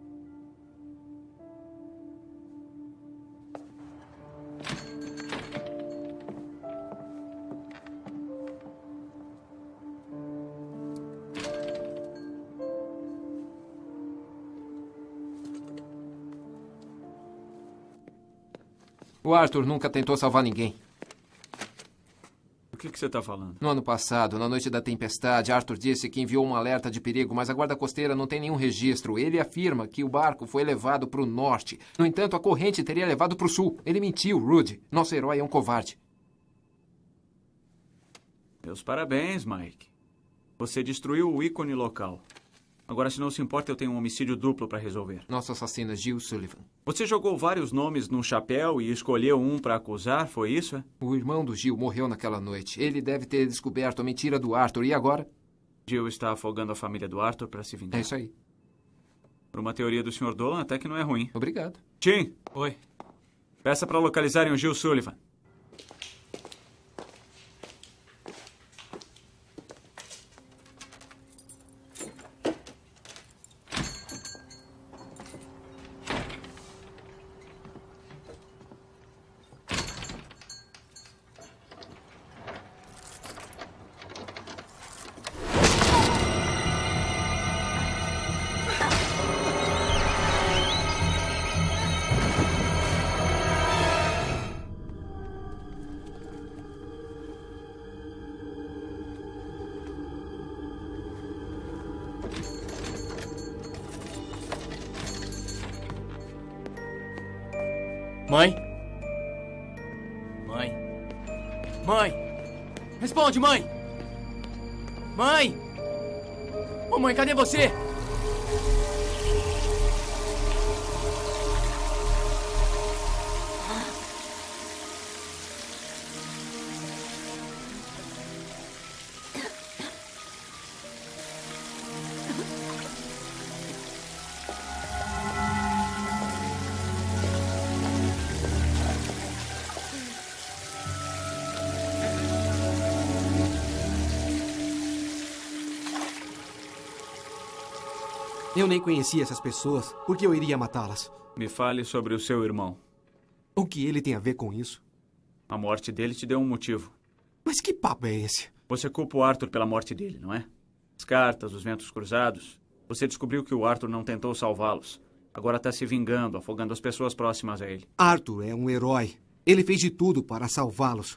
O Arthur nunca tentou salvar ninguém. O que você está falando? No ano passado, na noite da tempestade, Arthur disse que enviou um alerta de perigo, mas a guarda costeira não tem nenhum registro. Ele afirma que o barco foi levado para o norte. No entanto, a corrente teria levado para o sul. Ele mentiu, Rudy. Nosso herói é um covarde. Meus parabéns, Mike. Você destruiu o ícone local. Agora, se não se importa, eu tenho um homicídio duplo para resolver. Nosso assassino é Jill Sullivan. Você jogou vários nomes num chapéu e escolheu um para acusar, foi isso? É? O irmão do Jill morreu naquela noite. Ele deve ter descoberto a mentira do Arthur. E agora? Jill está afogando a família do Arthur para se vingar. É isso aí. Por uma teoria do Sr. Dolan, até que não é ruim. Obrigado. Tim. Oi. Peça para localizarem o Jill Sullivan. Mãe? Mãe? Mãe? Responde, mãe! Mãe! Mamãe, cadê você? Eu nem conhecia essas pessoas. Por que eu iria matá-las? Me fale sobre o seu irmão. O que ele tem a ver com isso? A morte dele te deu um motivo. Mas que papo é esse? Você culpa o Arthur pela morte dele, não é? As cartas, os ventos cruzados. Você descobriu que o Arthur não tentou salvá-los. Agora está se vingando, afogando as pessoas próximas a ele. Arthur é um herói. Ele fez de tudo para salvá-los.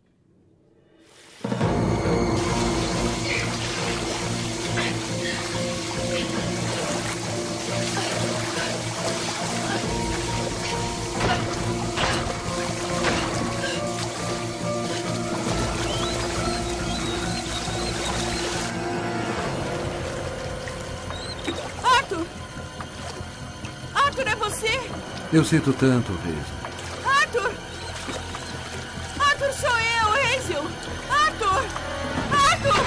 Arthur, é você? Eu sinto tanto, Hazel. Arthur! Arthur, sou eu, Hazel! Arthur! Arthur!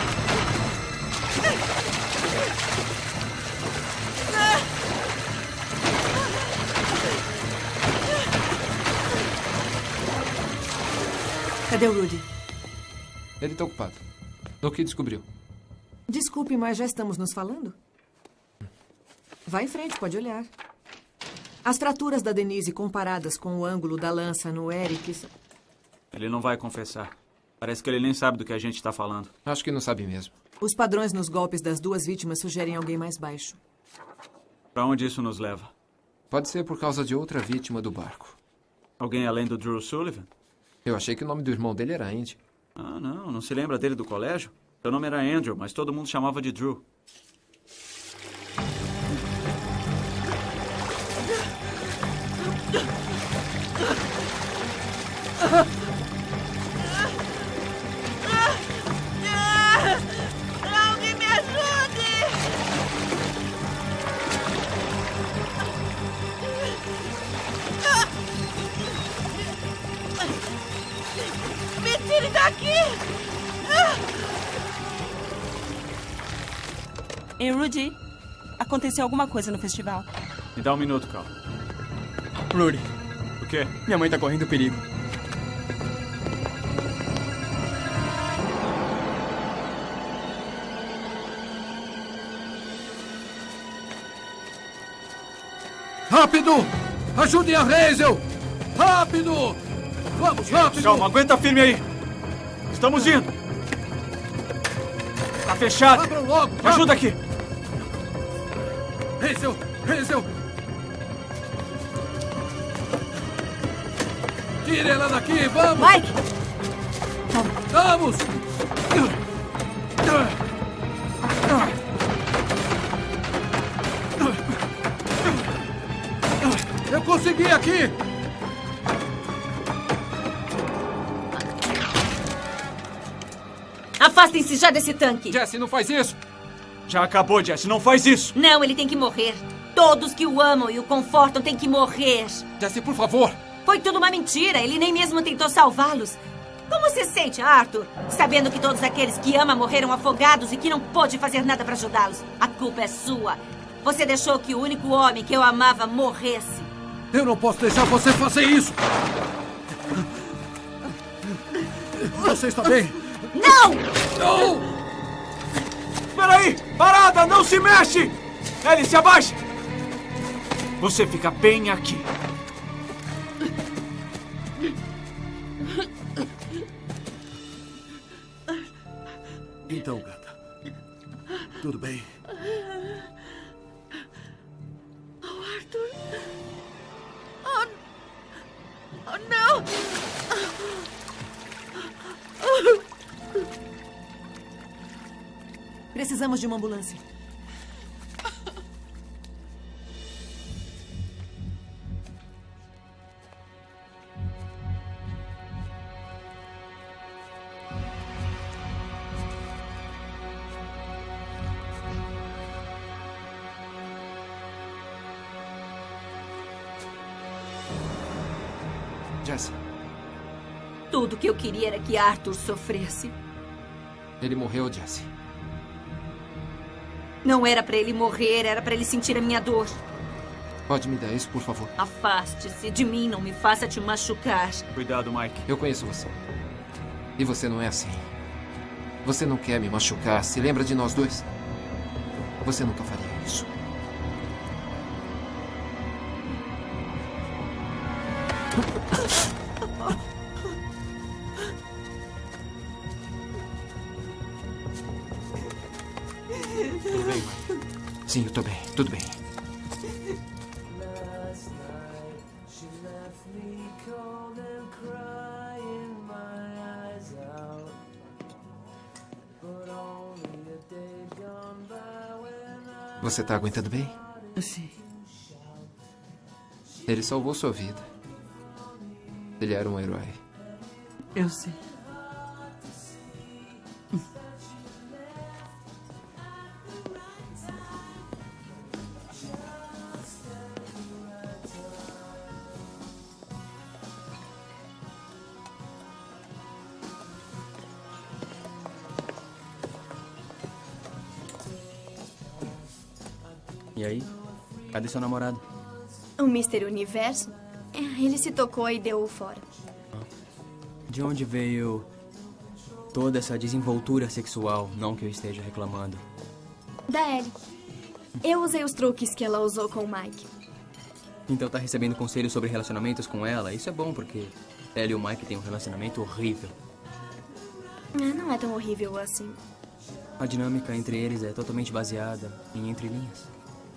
Cadê o Rudy? Ele tá ocupado. O que descobriu? Desculpe, mas já estamos nos falando? Vá em frente, pode olhar. As fraturas da Denise comparadas com o ângulo da lança no Eric... Ele não vai confessar. Parece que ele nem sabe do que a gente está falando. Acho que não sabe mesmo. Os padrões nos golpes das duas vítimas sugerem alguém mais baixo. Para onde isso nos leva? Pode ser por causa de outra vítima do barco. Alguém além do Drew Sullivan? Eu achei que o nome do irmão dele era Andy. Ah, não se lembra dele do colégio? Seu nome era Andrew, mas todo mundo chamava de Drew. Alguém me ajude! Me tire daqui! Ei, Rudy, aconteceu alguma coisa no festival? Me dá um minuto, Carl. Rudy. O quê? Minha mãe tá correndo perigo. Rápido! Ajudem a Hazel! Rápido! Vamos, rápido! Calma, aguenta firme aí! Estamos indo! Tá fechado! Abram logo! Me ajuda aqui! Hazel! Hazel! Tire ela daqui, vamos! Mike! Vamos! Eu consegui aqui! Afastem-se já desse tanque! Jesse, não faz isso! Já acabou, Jesse, não faz isso! Não, ele tem que morrer. Todos que o amam e o confortam têm que morrer. Jesse, por favor! Foi tudo uma mentira, ele nem mesmo tentou salvá-los. Como se sente, Arthur, sabendo que todos aqueles que ama morreram afogados e que não pôde fazer nada para ajudá-los? A culpa é sua. Você deixou que o único homem que eu amava morresse. Eu não posso deixar você fazer isso! Você está bem? Não! Não! Espera aí! Parada! Não se mexe! Ellie, se abaixe! Você fica bem aqui. Então, gata. Tudo bem? Oh, Arthur. Oh, não! Precisamos de uma ambulância. Jesse. Tudo que eu queria era que Arthur sofresse. Ele morreu, Jesse. Não era pra ele morrer, era pra ele sentir a minha dor. Pode me dar isso, por favor? Afaste-se de mim, não me faça te machucar. Cuidado, Mike. Eu conheço você. E você não é assim. Você não quer me machucar. Se lembra de nós dois? Você nunca faria isso. Tudo bem, Mike? Sim, eu tô bem. Tudo bem. Você tá aguentando bem? Sim. Ele salvou sua vida. Ele era um herói. Eu sei. E aí? Cadê seu namorado? O Mr. Universo? Ele se tocou e deu-o fora. De onde veio toda essa desenvoltura sexual? Não que eu esteja reclamando. Da Ellie. Eu usei os truques que ela usou com o Mike. Então tá recebendo conselhos sobre relacionamentos com ela? Isso é bom, porque ela e o Mike têm um relacionamento horrível. Não é tão horrível assim. A dinâmica entre eles é totalmente baseada em entrelinhas.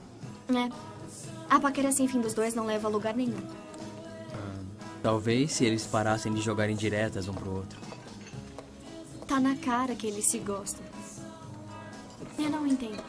A paquera sem fim dos dois não leva a lugar nenhum. Talvez se eles parassem de jogar indiretas um pro outro. Tá na cara que eles se gostam. Eu não entendo.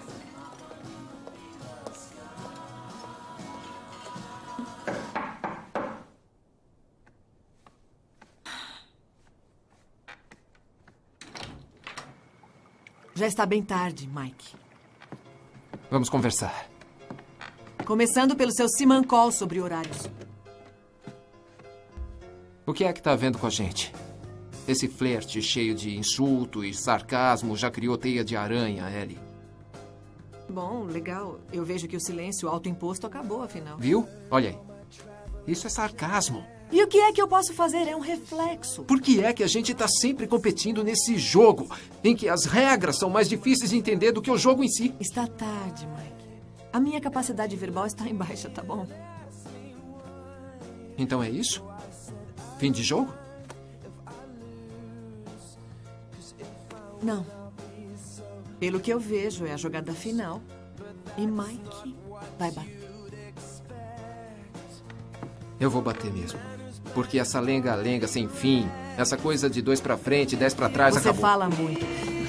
Já está bem tarde, Mike. Vamos conversar. Começando pelo seu Siman Call sobre horários. O que é que tá havendo com a gente? Esse flerte cheio de insulto e sarcasmo já criou teia de aranha, Ellie. Bom, legal. Eu vejo que o silêncio autoimposto acabou, afinal. Viu? Olha aí. Isso é sarcasmo. E o que é que eu posso fazer? É um reflexo. Por que é que a gente tá sempre competindo nesse jogo, em que as regras são mais difíceis de entender do que o jogo em si? Está tarde, Mike. A minha capacidade verbal está em baixa, tá bom? Então é isso? Fim de jogo? Não. Pelo que eu vejo, é a jogada final. E Mike vai bater. Eu vou bater mesmo. Porque essa lenga-lenga sem fim, essa coisa de 2 pra frente, 10 pra trás, Você acabou. fala muito.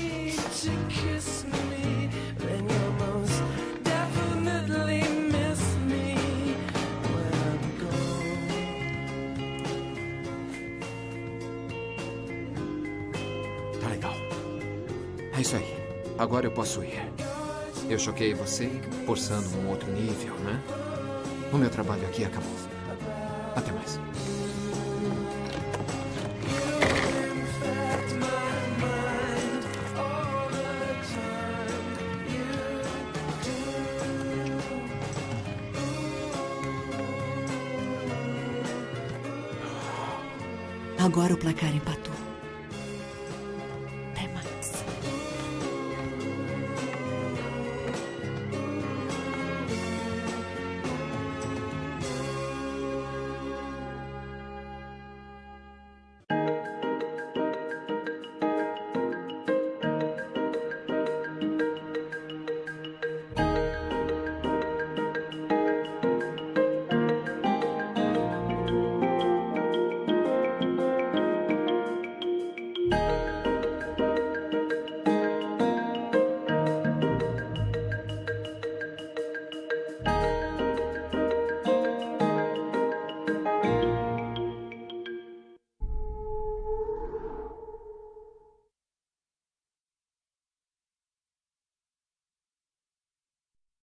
Tá legal. É isso aí. Agora eu posso ir. Eu choquei você, forçando um outro nível, né? O meu trabalho aqui acabou. Até mais. Agora o placar empatou.